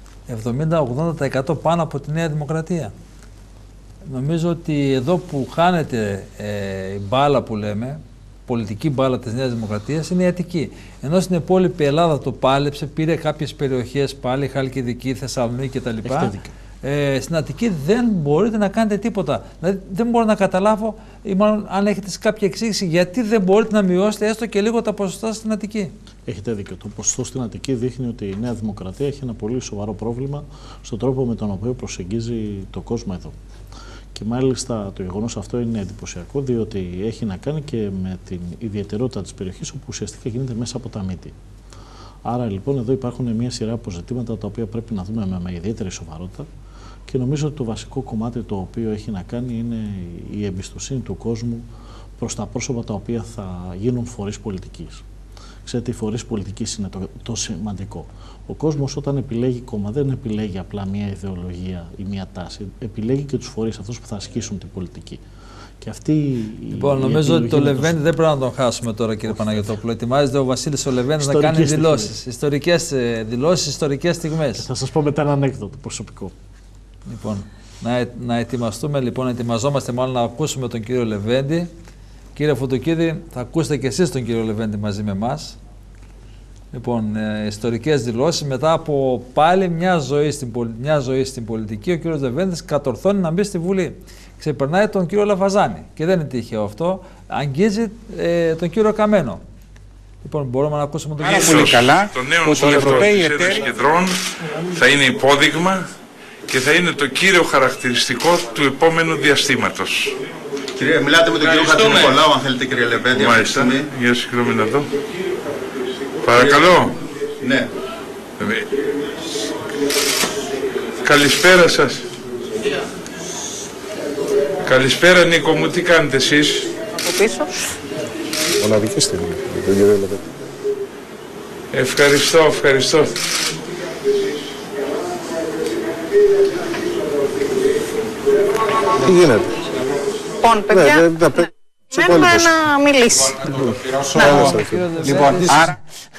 70-80% πάνω από τη Νέα Δημοκρατία. Νομίζω ότι εδώ που χάνεται η μπάλα που λέμε, πολιτική μπάλα της Νέας Δημοκρατίας, είναι η Αττική. Ενώ στην υπόλοιπη Ελλάδα το πάλεψε, πήρε κάποιες περιοχές πάλι, Χαλκιδική, Θεσσαλονίκη κτλ. Στην Αττική δεν μπορείτε να κάνετε τίποτα. Δηλαδή δεν μπορώ να καταλάβω, ή μάλλον αν έχετε κάποια εξήγηση, γιατί δεν μπορείτε να μειώσετε έστω και λίγο τα ποσοστά στην Αττική. Έχετε δίκιο. Το ποσοστό στην Αττική δείχνει ότι η Νέα Δημοκρατία έχει ένα πολύ σοβαρό πρόβλημα στον τρόπο με τον οποίο προσεγγίζει το κόσμο εδώ. Και μάλιστα το γεγονός αυτό είναι εντυπωσιακό, διότι έχει να κάνει και με την ιδιαιτερότητα της περιοχής, όπου ουσιαστικά γίνεται μέσα από τα μύτη. Άρα λοιπόν εδώ υπάρχουν μια σειρά από ζητήματα τα οποία πρέπει να δούμε με ιδιαίτερη σοβαρότητα, και νομίζω ότι το βασικό κομμάτι το οποίο έχει να κάνει είναι η εμπιστοσύνη του κόσμου προς τα πρόσωπα τα οποία θα γίνουν φορείς πολιτικής. Ξέρετε, οι φορείς πολιτικής είναι το σημαντικό. Ο κόσμος όταν επιλέγει κόμμα δεν επιλέγει απλά μια ιδεολογία ή μια τάση. Επιλέγει και τους φορείς, αυτούς που θα ασκήσουν την πολιτική. Και αυτή λοιπόν, νομίζω ότι το Λεβέντη δεν πρέπει να τον χάσουμε τώρα, κύριε Παναγιωτόπουλο. Ετοιμάζεται ο Βασίλης ο Λεβέντης να κάνει δηλώσεις. Ιστορικές δηλώσεις, ιστορικές στιγμές. Θα σας πω μετά ένα ανέκδοτο προσωπικό. Λοιπόν, να ετοιμαστούμε, λοιπόν, ετοιμαζόμαστε μάλλον να ακούσουμε τον κύριο Λεβέντη. Κύριε Φωτοκίδη, θα ακούσετε και εσείς τον κύριο Λεβέντη μαζί με εμάς. Λοιπόν, ιστορικές δηλώσεις, μετά από πάλι μια ζωή στην πολιτική, ο κύριος Λεβέντης κατορθώνει να μπει στη Βουλή. Ξεπερνάει τον κύριο Λαφαζάνη και δεν είναι τυχαίο αυτό, αγγίζει τον κύριο Καμένο. Λοιπόν, μπορούμε να ακούσουμε τον κύριο Πολύ καλά, το νέο βουλευτό της Ένωσης Κεντρών θα είναι υπόδειγμα και θα είναι το κύριο χαρακτηριστικό του επόμενου διαστήματος. Κύριε, μιλάτε με τον κύριο Χατζηνικολάου, αν θέλετε, κύριε Λεβέντη. Μάλιστα, για συγγνώμη να δω. Παρακαλώ. Ναι. Καλησπέρα σας. Καλησπέρα Νίκο μου, τι κάνετε εσείς? Από πίσω. Μοναδική στιγμή, τον κύριο Λεβέντη. Ευχαριστώ, ευχαριστώ. Τι γίνεται? Λοιπόν, παιδιά, μένουμε να μιλήσει. Λοιπόν, άρα...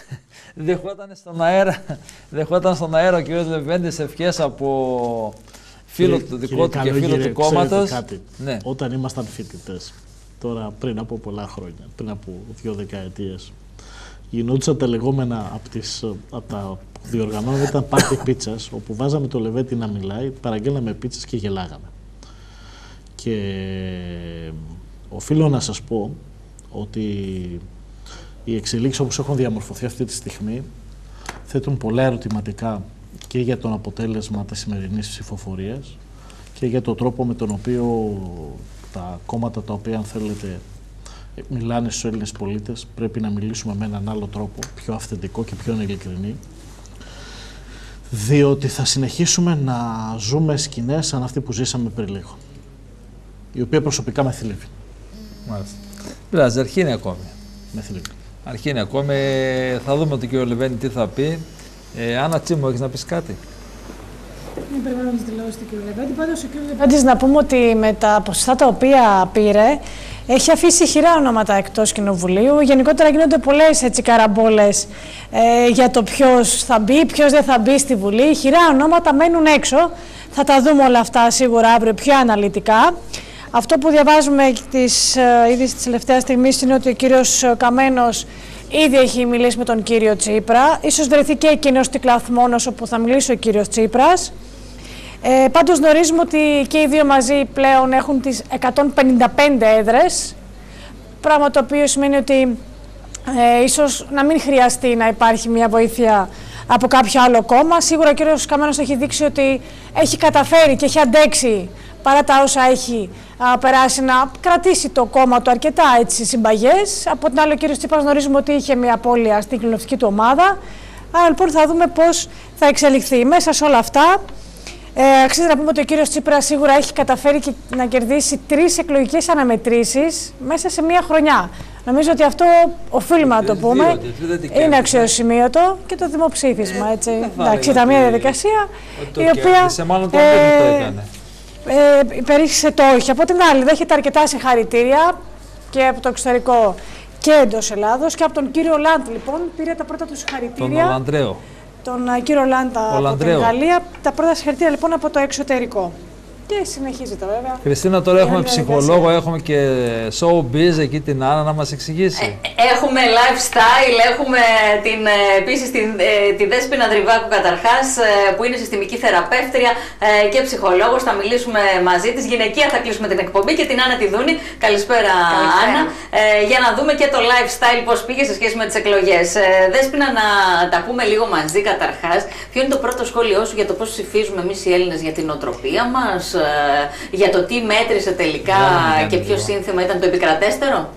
Δεχόταν στον αέρα ο κ. Λεβέντης ευχές από φίλο του δικό του και φίλο του κόμματος. Ναι. Όταν ήμασταν φοιτητές, τώρα πριν από πολλά χρόνια, πριν από 2 δεκαετίες, γινόντουσαν τα λεγόμενα από τα που διοργανώναμε, ήταν πάρτι πίτσας, όπου βάζαμε το Λεβέντη να μιλάει, παραγγέλναμε πίτσες και γελάγαμε. Και οφείλω να σας πω ότι οι εξελίξεις όπως έχουν διαμορφωθεί αυτή τη στιγμή θέτουν πολλά ερωτηματικά και για το αποτέλεσμα της σημερινής ψηφοφορίας και για τον τρόπο με τον οποίο τα κόμματα τα οποία, αν θέλετε, μιλάνε στους Έλληνες πολίτες, πρέπει να μιλήσουμε με έναν άλλο τρόπο, πιο αυθεντικό και πιο ειλικρινή, διότι θα συνεχίσουμε να ζούμε σκηνές σαν αυτή που ζήσαμε πριν λίγο, η οποία προσωπικά με θλίβει. Μάλιστα. Πειράζει, αρχή είναι ακόμη. Με θλίβει. Αρχή είναι ακόμη. Θα δούμε τον κύριο Λεβέντη τι θα πει. Άννα Τσίμου, έχεις να πεις κάτι? Δεν περιμένω να δηλώσει τον κύριο Λεβέντη. Πάντως ο κύριος Λεβέντης, να πούμε ότι με τα ποσοστά τα οποία πήρε, έχει αφήσει χειρά ονόματα εκτός κοινοβουλίου. Γενικότερα γίνονται πολλές καραμπόλες για το ποιος θα μπει, ποιος δεν θα μπει στη Βουλή. Χειρά ονόματα μένουν έξω. Θα τα δούμε όλα αυτά σίγουρα αύριο πιο αναλυτικά. Αυτό που διαβάζουμε ήδη της τελευταίας στιγμής είναι ότι ο κύριος Καμένος ήδη έχει μιλήσει με τον κύριο Τσίπρα. Ίσως βρεθεί και εκείνος στην Κλαθμόνος όπου θα μιλήσει ο κύριος Τσίπρας. Πάντως γνωρίζουμε ότι και οι δύο μαζί πλέον έχουν τις 155 έδρες, πράγμα το οποίο σημαίνει ότι ίσως να μην χρειαστεί να υπάρχει μια βοήθεια από κάποιο άλλο κόμμα. Σίγουρα ο κύριος Καμένος έχει δείξει ότι έχει καταφέρει και έχει αντέξει παρά τα όσα έχει περάσει, να κρατήσει το κόμμα του αρκετά συμπαγές. Από την άλλη, ο κύριος Τσίπρας γνωρίζουμε ότι είχε μια απώλεια στην κοινοβουλευτική του ομάδα. Άρα λοιπόν θα δούμε πώς θα εξελιχθεί. Μέσα σε όλα αυτά Αξίζει να πούμε ότι ο κύριος Τσίπρας σίγουρα έχει καταφέρει και να κερδίσει 3 εκλογικές αναμετρήσεις μέσα σε μία χρονιά. Νομίζω ότι αυτό οφείλουμε να το πούμε. Είναι αξιοσημείωτο και το δημοψήφισμα. Έτσι. Εντάξει, ήταν μια διαδικασία η οποία υπερήχησε το όχι. Από την άλλη, δέχεται αρκετά συγχαρητήρια και από το εξωτερικό και εντός Ελλάδος. Και από τον κύριο Λάντ, λοιπόν, πήρε τα πρώτα του συγχαρητήρια. Τον κύριο Λάντα από την Γαλλία. Τα πρώτα συγχαρητήρια λοιπόν από το εξωτερικό. Και συνεχίζεται βέβαια. Χριστίνα, τώρα έχουμε ψυχολόγο, έχουμε και showbiz εκεί την Άννα να μας εξηγήσει. Έχουμε lifestyle, έχουμε επίσης τη Δέσποινα Δρυβάκου καταρχάς, που είναι συστημική θεραπεύτρια και ψυχολόγος. Θα μιλήσουμε μαζί της. Γυναικεία θα κλείσουμε την εκπομπή και την Άννα τη Δούνη. Καλησπέρα, Άννα. Για να δούμε και το lifestyle πώς πήγε σε σχέση με τις εκλογές. Δέσποινα, να τα πούμε λίγο μαζί καταρχάς. Ποιο είναι το πρώτο σχόλιο σου για το πώς ψηφίζουμε εμείς οι Έλληνες για την νοοτροπία μας, για το τι μέτρησε τελικά και ποιο σύνθημα ήταν το επικρατέστερο?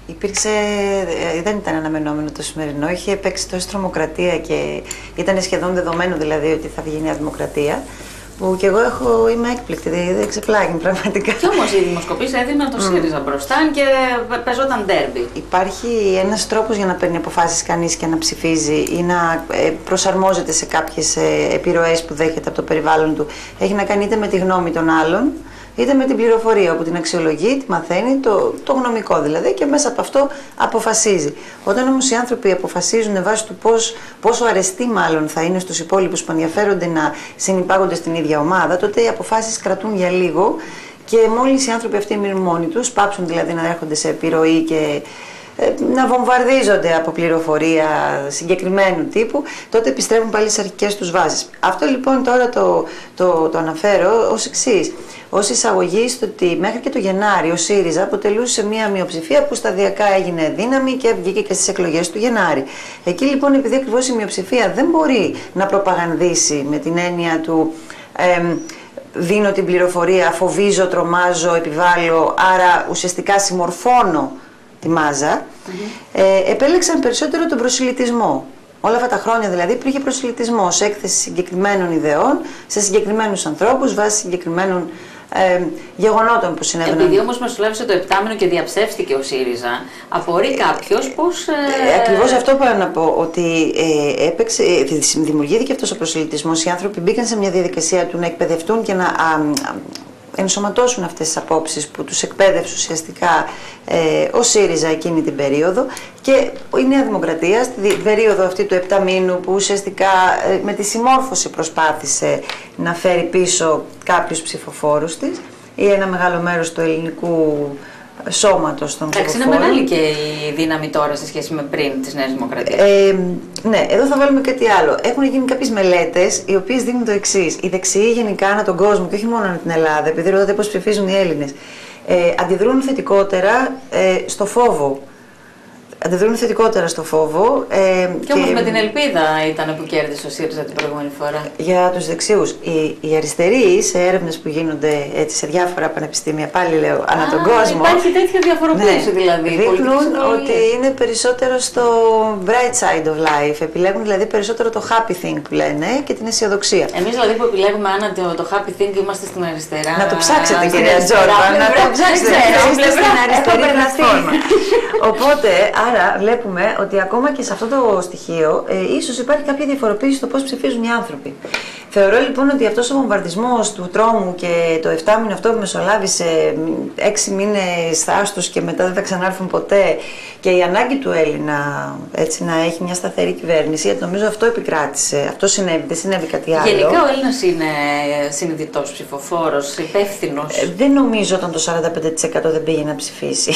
Δεν ήταν αναμενόμενο το σημερινό. Είχε παίξει τόση τρομοκρατία και ήταν σχεδόν δεδομένο δηλαδή ότι θα βγει η Νέα Δημοκρατία. Που και εγώ είμαι έκπληκτη, δεν ξεπλάγει πραγματικά. Κι όμως οι δημοσκοπήσεις έδιναν το ΣΥΡΙΖΑ μπροστά και παίζονταν ντέρμπι. Υπάρχει ένας τρόπος για να παίρνει αποφάσεις κανείς και να ψηφίζει ή να προσαρμόζεται σε κάποιες επιρροές που δέχεται από το περιβάλλον του. Έχει να κάνει είτε με τη γνώμη των άλλων, είτε με την πληροφορία, όπου την αξιολογεί, τη μαθαίνει, το γνωμικό δηλαδή, και μέσα από αυτό αποφασίζει. Όταν όμως οι άνθρωποι αποφασίζουν βάσει του πόσο αρεστοί μάλλον θα είναι στους υπόλοιπους που ενδιαφέρονται να συνυπάγονται στην ίδια ομάδα, τότε οι αποφάσεις κρατούν για λίγο και μόλις οι άνθρωποι αυτοί μείνουν μόνοι τους, πάψουν δηλαδή να έρχονται σε επιρροή και να βομβαρδίζονται από πληροφορία συγκεκριμένου τύπου, τότε επιστρέφουν πάλι στις αρχικές τους βάσεις. Αυτό λοιπόν τώρα το αναφέρω ως εξής. Ως εισαγωγή στο ότι μέχρι και το Γενάρη ο ΣΥΡΙΖΑ αποτελούσε μια μειοψηφία που σταδιακά έγινε δύναμη και βγήκε και στις εκλογές του Γενάρη. Εκεί λοιπόν, επειδή ακριβώς η μειοψηφία δεν μπορεί να προπαγανδίσει με την έννοια του δίνω την πληροφορία, φοβίζω, τρομάζω, επιβάλλω, άρα ουσιαστικά συμμορφώνω τη μάζα, επέλεξαν περισσότερο τον προσιλητισμό. Όλα αυτά τα χρόνια δηλαδή υπήρχε προσιλητισμός, έκθεση συγκεκριμένων ιδεών σε συγκεκριμένους ανθρώπους βάσει συγκεκριμένων γεγονότων που συνέβαιναν. Επειδή όμως μεσολάβησε το επτάμηνο και διαψεύστηκε ο ΣΥΡΙΖΑ, απορεί κάποιος πως... Ακριβώς αυτό πάω να πω, ότι δημιουργήθηκε αυτός ο προσιλητισμός. Οι άνθρωποι μπήκαν σε μια διαδικασία του να εκπαιδευτούν και να ενσωματώσουν αυτές τις απόψεις που τους εκπαίδευσε ουσιαστικά ο ΣΥΡΙΖΑ εκείνη την περίοδο, και η Νέα Δημοκρατία στην περίοδο αυτή του 7 μήνου που ουσιαστικά με τη συμμόρφωση προσπάθησε να φέρει πίσω κάποιους ψηφοφόρους της ή ένα μεγάλο μέρος του ελληνικού σώματος των ψηφοφόρων. Εντάξει, είναι μεγάλη και η δύναμη τώρα σε σχέση με πριν της Νέας Δημοκρατίας. Ναι, εδώ θα βάλουμε κάτι άλλο. Έχουν γίνει κάποιες μελέτες οι οποίες δίνουν το εξής. Οι δεξιοί γενικά ανά τον κόσμο και όχι μόνο την Ελλάδα, επειδή ρωτάτε πώς ψηφίζουν οι Έλληνες, αντιδρούν θετικότερα στο φόβο. Αντιδρούν θετικότερα στο φόβο. Και όμως με την ελπίδα ήταν που κέρδισε ο ΣΥΡΙΖΑ την προηγούμενη φορά. Για τους δεξιούς. Οι αριστεροί σε έρευνες που γίνονται έτσι, σε διάφορα πανεπιστήμια, πάλι λέω, ανά τον κόσμο. Υπάρχει τέτοια διαφοροποίηση δηλαδή. Δείχνουν ότι είναι περισσότερο στο bright side of life. Επιλέγουν δηλαδή περισσότερο το happy thing που λένε και την αισιοδοξία. Εμείς δηλαδή που επιλέγουμε, Άννα, το happy thing είμαστε στην αριστερά. Να το ψάξετε, κυρία Τζόρβα. Να το ψάξετε. Είστε στην αριστερή πλατφόρμα. Οπότε, άρα βλέπουμε ότι ακόμα και σε αυτό το στοιχείο ίσως υπάρχει κάποια διαφοροποίηση στο πώς ψηφίζουν οι άνθρωποι. Θεωρώ λοιπόν ότι αυτός ο βομβαρδισμός του τρόμου και το 7 μήνο αυτό που μεσολάβησε 6 μήνες θάστος και μετά δεν θα ξανάρθουν ποτέ, και η ανάγκη του Έλληνα έτσι, να έχει μια σταθερή κυβέρνηση, γιατί νομίζω αυτό επικράτησε, αυτό συνέβη, δεν συνέβη κάτι άλλο. Γενικά ο Έλληνας είναι συνειδητός ψηφοφόρος, υπεύθυνος. Δεν νομίζω όταν το 45% δεν πήγε να ψηφίσει.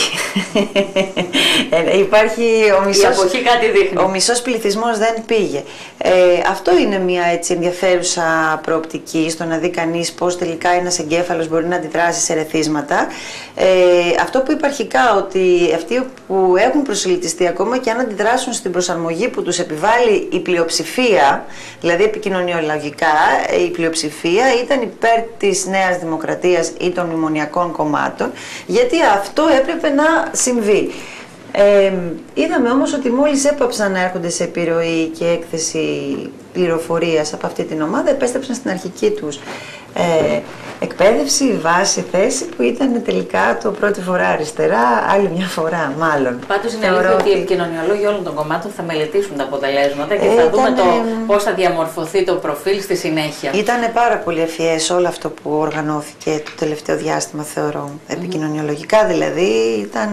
Υπάρχει ο μισός πληθυσμός δεν πήγε. Αυτό είναι μια έτσι ενδιαφέρουσα προοπτική στο να δει κανείς πώς τελικά ένας εγκέφαλος μπορεί να αντιδράσει σε ερεθίσματα. Αυτό που είπε αρχικά, ότι αυτοί που έχουν προσελητιστεί ακόμα και αν αντιδράσουν στην προσαρμογή που τους επιβάλλει η πλειοψηφία, δηλαδή επικοινωνιολογικά η πλειοψηφία ήταν υπέρ της Νέας Δημοκρατίας ή των μνημονιακών κομμάτων, γιατί αυτό έπρεπε να συμβεί. Είδαμε όμως ότι μόλις έπαψαν να έρχονται σε επιρροή και έκθεση πληροφορίας από αυτή την ομάδα, επέστρεψαν στην αρχική τους εκπαίδευση, βάση, θέση που ήταν τελικά το πρώτη φορά αριστερά, άλλη μια φορά μάλλον. Πάντως είναι αλήθεια ότι οι επικοινωνιολόγοι όλων των κομμάτων θα μελετήσουν τα αποτελέσματα και θα δούμε πώς θα διαμορφωθεί το προφίλ στη συνέχεια. Ήταν πάρα πολύ ευφυές όλο αυτό που οργανώθηκε το τελευταίο διάστημα, θεωρώ. Επικοινωνιολογικά δηλαδή ήταν...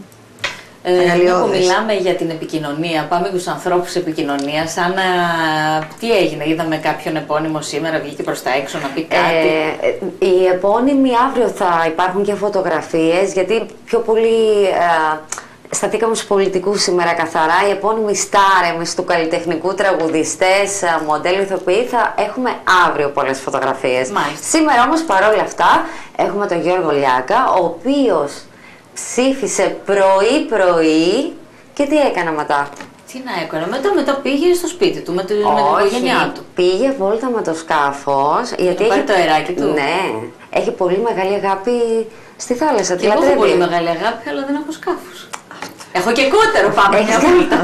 Που μιλάμε για την επικοινωνία, πάμε στους ανθρώπους επικοινωνία, σαν τι έγινε, είδαμε κάποιον επώνυμο σήμερα, βγήκε προς τα έξω να πει κάτι. Οι επώνυμοι αύριο θα υπάρχουν και φωτογραφίες, γιατί πιο πολύ σταθήκαμε στους πολιτικούς σήμερα καθαρά. Οι επώνυμοι στάρ, εμείς του καλλιτεχνικού, τραγουδιστές, μοντέλο, ηθοποιοί, θα έχουμε αύριο πολλές φωτογραφίες. Μάλιστα. Σήμερα όμως παρόλα αυτά έχουμε τον Γιώργο Λιάκα, ο οποίος ψήφισε πρωί-πρωί και τι έκανα μετά. Τι να έκανα, μετά πήγε στο σπίτι του, με την οικογένειά του. Πήγε βόλτα με το σκάφος. Γιατί έχει το αεράκι του. Ναι, έχει πολύ μεγάλη αγάπη στη θάλασσα. Και εγώ έχω πολύ μεγάλη αγάπη, αλλά δεν έχω σκάφος. Έχω και κότερο, πάμε μια βόλτα.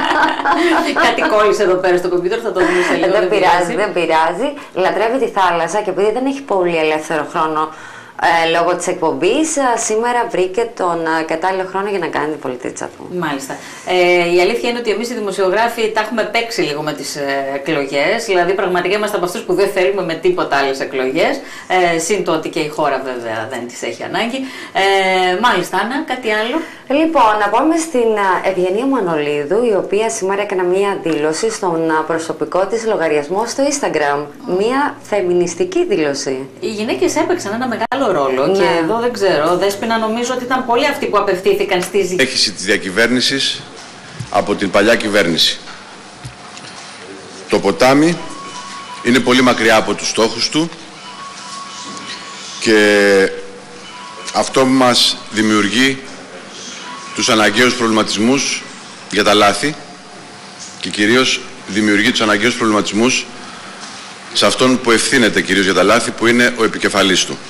Κάτι κόλλησε εδώ πέρα στο κομπιούτερ, θα το δούμε σε λίγο. Δεν πειράζει. Λατρεύει τη θάλασσα και επειδή δεν έχει πολύ ελεύθερο χρόνο λόγω της εκπομπής, σήμερα βρήκε τον κατάλληλο χρόνο για να κάνει την πολιτίτσα του. Μάλιστα. Η αλήθεια είναι ότι εμείς οι δημοσιογράφοι τα έχουμε παίξει λίγο με τις εκλογές, δηλαδή πραγματικά είμαστε από αυτούς που δεν θέλουμε με τίποτα άλλες εκλογές, συν το ότι και η χώρα βέβαια δεν τις έχει ανάγκη. Μάλιστα, Άννα, κάτι άλλο. Λοιπόν, να πάμε στην Ευγενία Μανολίδου, η οποία σήμερα έκανε μία δήλωση στον προσωπικό της λογαριασμό στο Instagram. Μία φεμινιστική δήλωση. Οι γυναίκες έπαιξαν ένα μεγάλο ρόλο και εδώ δεν ξέρω, Δέσποινα, νομίζω ότι ήταν πολλοί αυτοί που απευθύνθηκαν στη συνέχιση της διακυβέρνησης από την παλιά κυβέρνηση. Το ποτάμι είναι πολύ μακριά από τους στόχους του και αυτό μας δημιουργεί τους αναγκαίους προβληματισμούς για τα λάθη και κυρίως δημιουργεί τους αναγκαίους προβληματισμούς σε αυτόν που ευθύνεται κυρίως για τα λάθη, που είναι ο επικεφαλής του.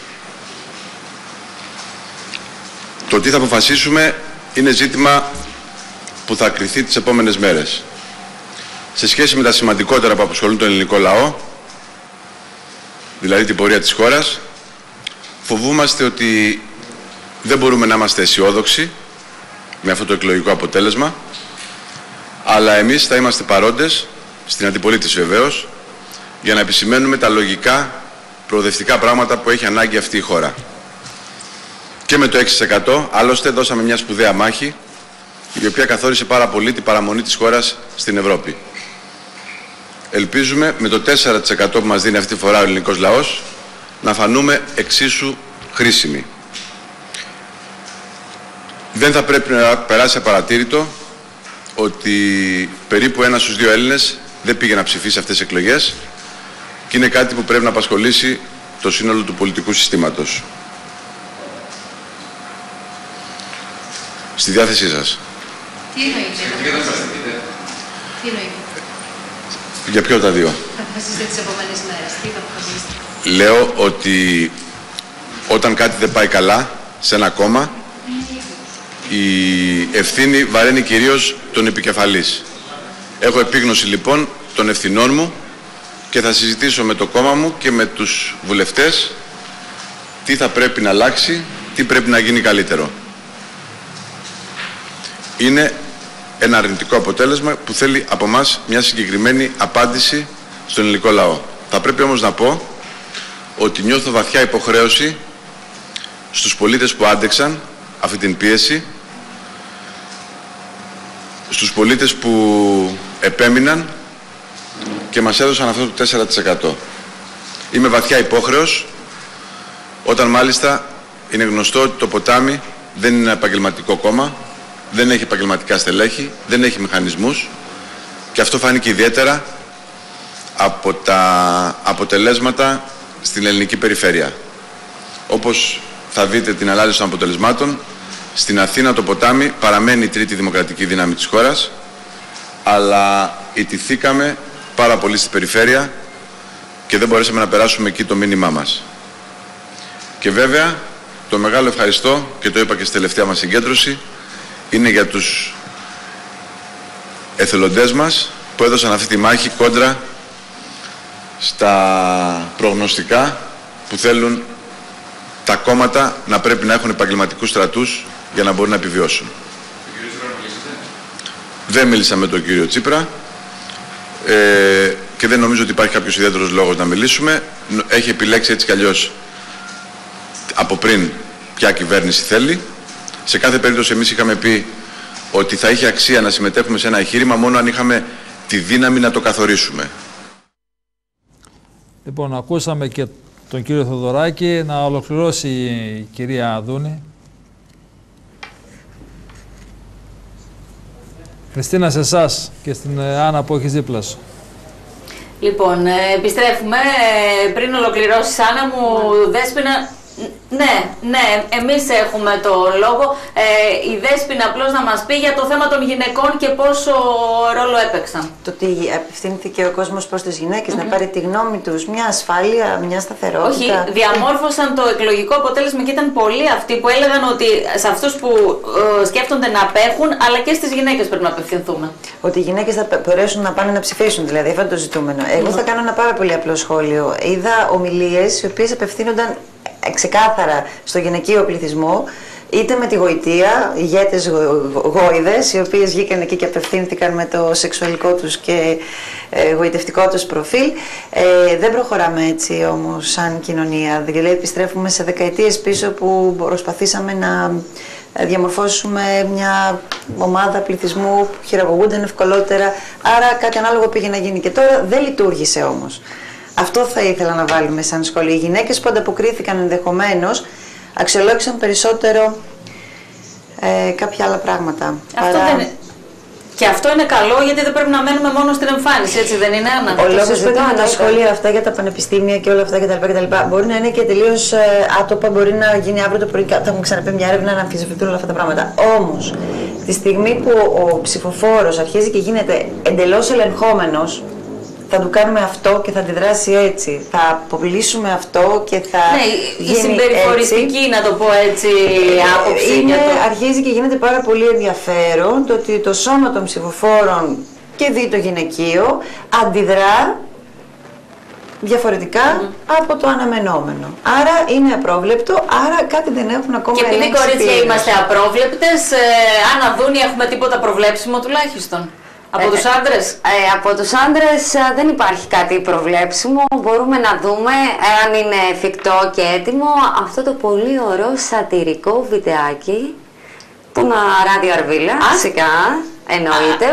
Το τι θα αποφασίσουμε είναι ζήτημα που θα κριθεί τις επόμενες μέρες. Σε σχέση με τα σημαντικότερα που απασχολούν τον ελληνικό λαό, δηλαδή την πορεία της χώρας, φοβούμαστε ότι δεν μπορούμε να είμαστε αισιόδοξοι με αυτό το εκλογικό αποτέλεσμα, αλλά εμείς θα είμαστε παρόντες, στην αντιπολίτευση βεβαίως, για να επισημαίνουμε τα λογικά, προοδευτικά πράγματα που έχει ανάγκη αυτή η χώρα. Και με το 6% άλλωστε δώσαμε μια σπουδαία μάχη, η οποία καθόρισε πάρα πολύ την παραμονή της χώρας στην Ευρώπη. Ελπίζουμε με το 4% που μας δίνει αυτή τη φορά ο ελληνικός λαός να φανούμε εξίσου χρήσιμοι. Δεν θα πρέπει να περάσει απαρατήρητο ότι περίπου 1 στους 2 Έλληνες δεν πήγε να ψηφίσει αυτές τις εκλογές και είναι κάτι που πρέπει να απασχολήσει το σύνολο του πολιτικού συστήματος. Στη διάθεσή σας. Τι εννοείτε? Τι εννοείτε? Για ποιο από τα δύο? Θα αποφασίσετε τις επόμενες μέρες. Τι θα αποφασίσετε? Λέω ότι όταν κάτι δεν πάει καλά σε ένα κόμμα, η ευθύνη βαραίνει κυρίως τον επικεφαλής. Έχω επίγνωση λοιπόν των ευθυνών μου και θα συζητήσω με το κόμμα μου και με τους βουλευτές τι θα πρέπει να αλλάξει, τι πρέπει να γίνει καλύτερο. Είναι ένα αρνητικό αποτέλεσμα που θέλει από μας μια συγκεκριμένη απάντηση στον ελληνικό λαό. Θα πρέπει όμως να πω ότι νιώθω βαθιά υποχρέωση στους πολίτες που άντεξαν αυτή την πίεση, στους πολίτες που επέμειναν και μας έδωσαν αυτό το 4%. Είμαι βαθιά υπόχρεος, όταν μάλιστα είναι γνωστό ότι το ποτάμι δεν είναι ένα επαγγελματικό κόμμα, δεν έχει επαγγελματικά στελέχη, δεν έχει μηχανισμούς και αυτό φάνηκε ιδιαίτερα από τα αποτελέσματα στην ελληνική περιφέρεια. Όπως θα δείτε την ανάλυση των αποτελεσμάτων, στην Αθήνα το ποτάμι παραμένει η τρίτη δημοκρατική δύναμη της χώρας, αλλά ιτηθήκαμε πάρα πολύ στην περιφέρεια και δεν μπορέσαμε να περάσουμε εκεί το μήνυμά μας. Και βέβαια το μεγάλο ευχαριστώ, και το είπα και στη τελευταία μας συγκέντρωση, είναι για τους εθελοντές μας που έδωσαν αυτή τη μάχη κόντρα στα προγνωστικά που θέλουν τα κόμματα να πρέπει να έχουν επαγγελματικούς στρατούς για να μπορούν να επιβιώσουν. Δεν μίλησα με τον κύριο Τσίπρα και δεν νομίζω ότι υπάρχει κάποιος ιδιαίτερος λόγος να μιλήσουμε. Έχει επιλέξει έτσι κι αλλιώς από πριν ποια κυβέρνηση θέλει. Σε κάθε περίπτωση εμείς είχαμε πει ότι θα είχε αξία να συμμετέχουμε σε ένα εγχείρημα μόνο αν είχαμε τη δύναμη να το καθορίσουμε. Λοιπόν, ακούσαμε και τον κύριο Θοδωράκη. Να ολοκληρώσει η κυρία Δούνη. Χριστίνα, σε εσάς και στην Άννα που έχεις δίπλα σου. Λοιπόν, επιστρέφουμε. Πριν ολοκληρώσεις, Άννα μου, Δέσποινα, ναι, εμείς έχουμε το λόγο. Η Δέσποινα απλώς να μας πει για το θέμα των γυναικών και πόσο ρόλο έπαιξαν. Το ότι απευθύνθηκε ο κόσμος προς τις γυναίκες να πάρει τη γνώμη τους, μια ασφάλεια, μια σταθερότητα. Όχι, διαμόρφωσαν το εκλογικό αποτέλεσμα και ήταν πολλοί αυτοί που έλεγαν ότι σε αυτούς που σκέφτονται να απέχουν, αλλά και στις γυναίκες πρέπει να απευθυνθούμε. Ότι οι γυναίκες θα μπορέσουν να πάνε να ψηφίσουν, δηλαδή, αυτό είναι το ζητούμενο. Εγώ θα κάνω ένα πάρα πολύ απλό σχόλιο. Είδα ομιλίες οι οποίες απευθύνονταν ξεκάθαρα στο γυναικείο πληθυσμό, είτε με τη γοητεία, ηγέτες γόηδες, οι οποίες βγήκαν εκεί και απευθύνθηκαν με το σεξουαλικό τους και γοητευτικό τους προφίλ. Δεν προχωράμε έτσι όμως σαν κοινωνία. Δηλαδή επιστρέφουμε σε δεκαετίες πίσω που προσπαθήσαμε να διαμορφώσουμε μια ομάδα πληθυσμού που χειραγωγούνταν ευκολότερα, άρα κάτι ανάλογο πήγε να γίνει και τώρα δεν λειτουργήσε όμως. Αυτό θα ήθελα να βάλουμε σαν σχόλιο. Οι γυναίκες που ανταποκρίθηκαν ενδεχομένως αξιολόγησαν περισσότερο κάποια άλλα πράγματα. Και αυτό είναι καλό, γιατί δεν πρέπει να μένουμε μόνο στην εμφάνιση, έτσι δεν είναι, Άννα? Ο λόγος που έκανα τα σχόλια αυτά για τα πανεπιστήμια και όλα αυτά κτλ. Μπορεί να είναι και τελείως άτοπα, μπορεί να γίνει αύριο το πρωί, θα έχουμε ξαναπεί μια έρευνα να αμφισβητούν όλα αυτά τα πράγματα. Όμως, τη στιγμή που ο ψηφοφόρος αρχίζει και γίνεται εντελώς ελεγχόμενος, θα του κάνουμε αυτό και θα αντιδράσει έτσι. Θα απολύσουμε αυτό και θα γίνει η συμπεριφοριστική, έτσι, να το πω έτσι, άποψη. Αρχίζει και γίνεται πάρα πολύ ενδιαφέρον το ότι το σώμα των ψηφοφόρων και δι' το γυναικείο αντιδρά διαφορετικά από το αναμενόμενο. Άρα είναι απρόβλεπτο, άρα κάτι δεν έχουν ακόμα ελέγξει. Και επειδή κορίτσια είμαστε απρόβλεπτες, Άννα Δούνη, έχουμε τίποτα προβλέψιμο τουλάχιστον? Από τους άντρες? Από τους άντρες δεν υπάρχει κάτι προβλέψιμο. Μπορούμε να δούμε αν είναι εφικτό και έτοιμο αυτό το πολύ ωραίο σατυρικό βιντεάκι του Ράδιο Αρβίλα, φυσικά, εννοείται.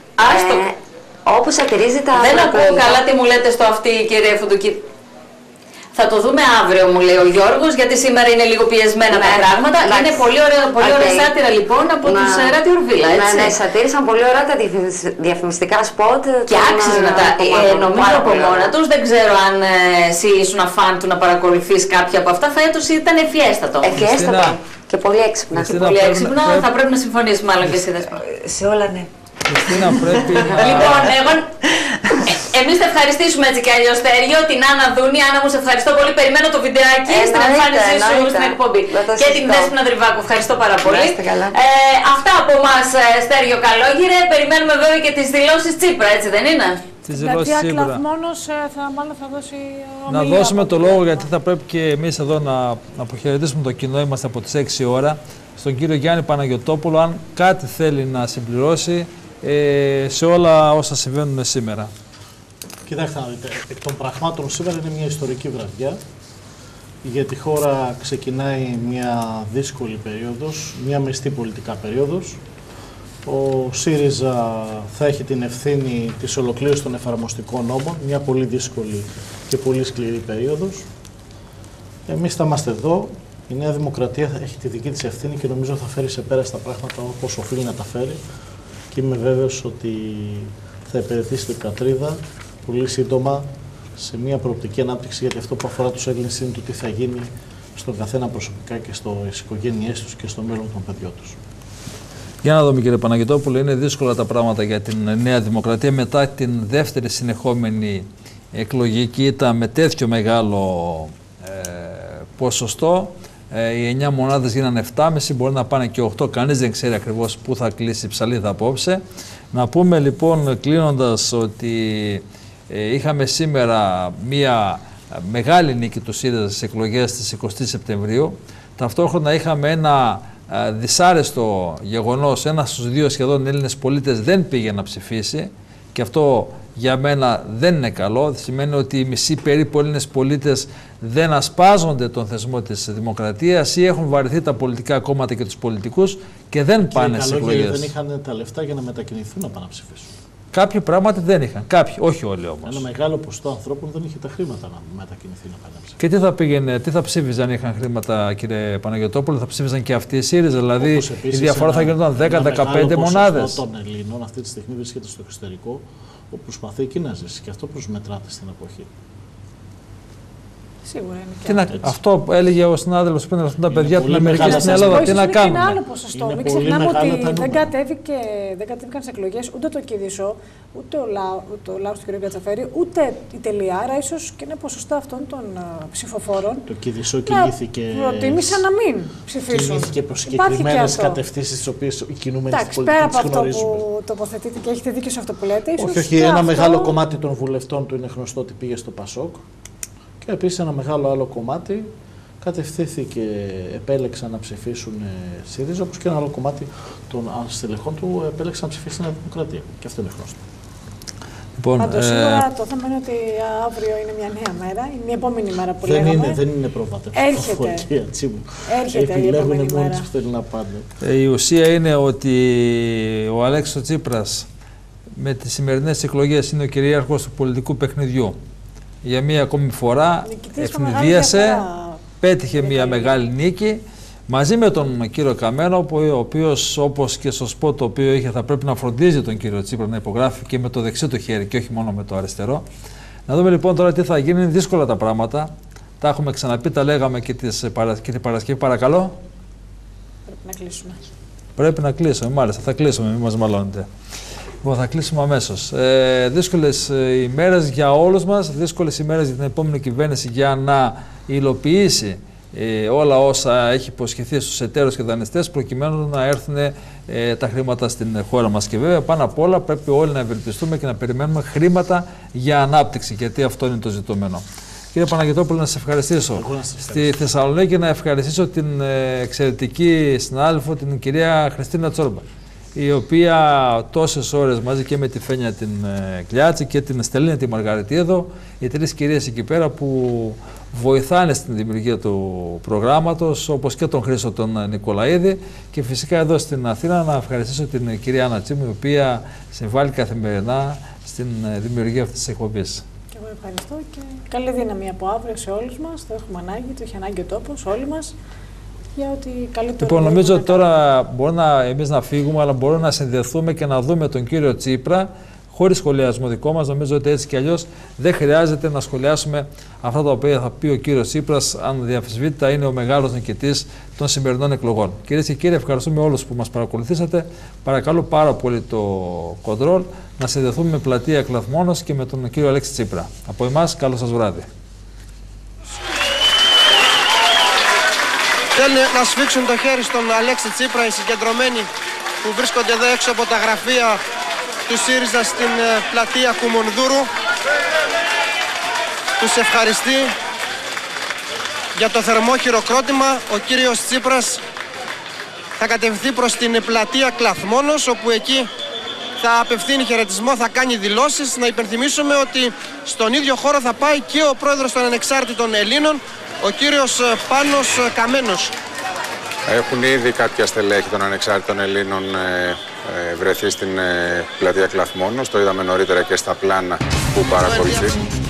Όπως σατυρίζει τα... Δεν ακούω καλά τι μου λέτε στο αυτή, κύριε Φουντουκή. Θα το δούμε αύριο, μου λέει ο Γιώργος, γιατί σήμερα είναι λίγο πιεσμένα τα πράγματα. Είναι πολύ ωραία σάτυρα λοιπόν από τους Ράδιο Αρβίλα, έτσι. Ναι, σατήρισαν πολύ ωραία τα διαφημιστικά σποτ. Και άξιζε να τα... Νομίζω από μόνα τους, δεν ξέρω αν εσύ ήσουν φαν του να παρακολουθείς κάποια από αυτά, φέτος ήταν ευφιέστατο. Ευφιέστατο και πολύ έξυπνα. Θα πρέπει να συμφωνήσεις μάλλον και εσύ, Δέσποινα. Σε όλα ναι. Χριστίνα, πρέπει να... Λοιπόν, εμείς θα ευχαριστήσουμε έτσι και αλλιώς, Στέργιο, την Άννα Δούνη. Άννα, μου σε ευχαριστώ πολύ. Περιμένω το βιντεάκι στην εμφάνισή σου στην εκπομπή. Και την Δέσποινα Δρυβάκου. Ευχαριστώ πάρα πολύ. Αυτά από εμάς, Στέργιο Καλόγυρε. Περιμένουμε βέβαια και τις δηλώσεις Τσίπρα, έτσι δεν είναι? Δηλαδή, Ακλαθμόνος μάλλον θα δώσει ομιλία. Να δώσουμε το λόγο, γιατί θα πρέπει και εμείς εδώ να αποχαιρετήσουμε το κοινό. Είμαστε από τις 6 ώρα. Στον κύριο Γιάννη Παναγιωτόπουλο, αν κάτι θέλει να συμπληρώσει σε όλα όσα συμβαίνουν σήμερα. Κοιτάξτε να δείτε, εκ των πραγμάτων σήμερα είναι μια ιστορική βραδιά. Για τη χώρα ξεκινάει μια δύσκολη περίοδος, μια μεστή πολιτικά περίοδος. Ο ΣΥΡΙΖΑ θα έχει την ευθύνη της ολοκλήρωσης των εφαρμοστικών νόμων, μια πολύ δύσκολη και πολύ σκληρή περίοδος. Εμείς θα είμαστε εδώ. Η Νέα Δημοκρατία έχει τη δική της ευθύνη και νομίζω θα φέρει σε πέρα στα πράγματα όπως οφείλει να τα φέρει. Και είμαι βέβαιος ότι θα υπηρετήσει την πατρίδα πολύ σύντομα σε μια προοπτική ανάπτυξη, γιατί αυτό που αφορά τους Έλληνες είναι το τι θα γίνει στον καθένα προσωπικά και στις οικογένειές τους και στο μέλλον των παιδιών τους. Για να δούμε, κύριε Παναγιωτόπουλο, είναι δύσκολα τα πράγματα για την Νέα Δημοκρατία μετά την δεύτερη συνεχόμενη εκλογική ήττα με τέτοιο μεγάλο ποσοστό. οι 9 μονάδες γίνανε 7,5, μπορεί να πάνε και 8, κανείς δεν ξέρει ακριβώς πού θα κλείσει η ψαλίδα απόψε. Να πούμε λοιπόν κλείνοντας ότι είχαμε σήμερα μία μεγάλη νίκη του ΣΥΡΙΖΑ στις εκλογές της 20 Σεπτεμβρίου. Ταυτόχρονα είχαμε ένα δυσάρεστο γεγονός, ένας στους 2 σχεδόν Έλληνες πολίτες δεν πήγε να ψηφίσει και αυτό για μένα δεν είναι καλό. Σημαίνει ότι οι μισοί περίπου Έλληνες πολίτες δεν ασπάζονται τον θεσμό της δημοκρατίας ή έχουν βαρεθεί τα πολιτικά κόμματα και τους πολιτικούς και δεν πάνε στις εκλογές. Δεν είχαν τα λεφτά για να μετακινηθούν να πάνε να ψηφίσουν. Κάποιοι πράγματι δεν είχαν. Κάποιοι, όχι όλοι όμως. Ένα μεγάλο ποσοστό ανθρώπων δεν είχε τα χρήματα να μετακινηθεί να πάνε να ψηφίσουν. Και τι θα πήγαινε, τι θα ψήφιζαν αν είχαν χρήματα, κύριε Παναγιωτόπουλο, θα ψήφιζαν και αυτοί οι ΣΥΡΙΖΑ. Δηλαδή η διαφορά θα γινόταν 10-15 μονάδες. Των Ελλήνων αυτή τη στιγμή βρίσκεται στο εξωτερικό, όπου προσπαθεί εκεί να ζήσει και αυτό προσμετράται στην εποχή. Σίγουρα είναι και αυτό έλεγε ο συνάδελφος πριν, αυτά τα παιδιά στην Αμερική, στην Ελλάδα. Τι να κάνουν. Είναι ένα άλλο ποσοστό. Μην ξεχνάμε ότι δεν κατέβηκαν σε εκλογές ούτε το Κηδισό, ούτε ο λαός του κ. Κατσαφέρη, ούτε η Τελειάρα, ίσως και είναι ποσοστά αυτών των ψηφοφόρων. Το Κηδισό κινήθηκε. Προτίμησαν να μην ψηφίσουν. Κινήθηκε προς συγκεκριμένες κατευθύνσεις, τις οποίες οι κινούμενοι της πολιτικής πέρα από αυτό που τοποθετείτε και έχετε δίκιο σε αυτό που λέτε. Όχι, ένα μεγάλο κομμάτι των βουλευτών του είναι γνωστό ότι πήγε στο ΠΑΣΟΚ. Και επίσης ένα μεγάλο άλλο κομμάτι κατευθύνθηκε, επέλεξαν να ψηφίσουν ΣΥΡΙΖΑ, όπως και ένα άλλο κομμάτι των στελεχών του επέλεξαν να ψηφίσουν Νέα Δημοκρατία. Και αυτό είναι γνωστό. Λοιπόν, πάντως σίγουρα το θέμα είναι ότι αύριο είναι μια νέα μέρα, είναι η επόμενη μέρα που λέγαμε. Δεν είναι πρόβατα. Έρχεται η επόμενη μέρα. Που θέλει να πάνε. Η ουσία είναι ότι ο Αλέξης Τσίπρας με τις σημερινές εκλογές είναι ο κυριάρχος του πολιτικού παιχνιδιού. Για μία ακόμη φορά ευνηδίασε, πέτυχε μία μεγάλη νίκη μαζί με τον κύριο Καμένο, ο οποίος, όπως και στο σποτ το οποίο είχε, θα πρέπει να φροντίζει τον κύριο Τσίπρα να υπογράφει και με το δεξί του χέρι και όχι μόνο με το αριστερό. Να δούμε λοιπόν τώρα τι θα γίνει. Είναι δύσκολα τα πράγματα. Τα έχουμε ξαναπεί, τα λέγαμε και την Παρασκευή. Παρακαλώ. Πρέπει να κλείσουμε. Πρέπει να κλείσουμε, μάλιστα. Θα κλείσουμε, μην μας μαλώνετε. Θα κλείσουμε αμέσως. Δύσκολες ημέρες για όλους μας, δύσκολες ημέρες για την επόμενη κυβέρνηση για να υλοποιήσει όλα όσα έχει υποσχεθεί στους εταίρους και δανειστές προκειμένου να έρθουν τα χρήματα στην χώρα μας. Και βέβαια πάνω απ' όλα πρέπει όλοι να ευελπιστούμε και να περιμένουμε χρήματα για ανάπτυξη, γιατί αυτό είναι το ζητούμενο. Κύριε Παναγιωτόπουλο, να σας ευχαριστήσω. Στη Θεσσαλονίκη να ευχαριστήσω την εξαιρετική συνάδελφο, την κυρία Χριστίνα Τσόρμπα, η οποία τόσες ώρες μαζί και με τη Φένια την Κλιάτση και την Στελίνη τη Μαργαριτίδο, οι 3 κυρίες εκεί πέρα που βοηθάνε στην δημιουργία του προγράμματος, όπως και τον Χρήστο τον Νικολαίδη, και φυσικά εδώ στην Αθήνα να ευχαριστήσω την κυρία Άννα Τσίμου, η οποία συμβάλλει καθημερινά στην δημιουργία αυτής της εκπομπής. Και εγώ ευχαριστώ και καλή δύναμη από αύριο σε όλους μας. Το έχουμε ανάγκη, το έχει ανάγκη ο τόπος, όλοι μας. Λοιπόν, νομίζω ότι τώρα μπορούμε εμείς να φύγουμε, αλλά μπορούμε να συνδεθούμε και να δούμε τον κύριο Τσίπρα χωρίς σχολιασμό δικό μας. Νομίζω ότι έτσι κι αλλιώς δεν χρειάζεται να σχολιάσουμε αυτά τα οποία θα πει ο κύριος Τσίπρας, αν διαφυσβήτητα είναι ο μεγάλος νικητής των σημερινών εκλογών. Κυρίες και κύριοι, ευχαριστούμε όλους που μας παρακολουθήσατε. Παρακαλώ πάρα πολύ το κοντρόλ να συνδεθούμε με πλατεία Κλαθμόνος και με τον κύριο Αλέξη Τσίπρα. Από εμάς, καλό σας βράδυ. Θέλουν να σφίξουν το χέρι στον Αλέξη Τσίπρα οι συγκεντρωμένοι που βρίσκονται εδώ έξω από τα γραφεία του ΣΥΡΙΖΑ στην πλατεία Κουμουνδούρου. Τους ευχαριστεί για το θερμό χειροκρότημα. Ο κύριος Τσίπρας θα κατευθυνθεί προς την πλατεία Κλαθμόνος, όπου εκεί θα απευθύνει χαιρετισμό, θα κάνει δηλώσεις. Να υπενθυμίσουμε ότι στον ίδιο χώρο θα πάει και ο πρόεδρος των Ανεξάρτητων Ελλήνων, ο κύριος Πάνος Καμένος. Έχουν ήδη κάποια στελέχη των Ανεξάρτητων Ελλήνων βρεθεί στην πλατεία Κλαθμόνος. Το είδαμε νωρίτερα και στα πλάνα που παρακολουθεί.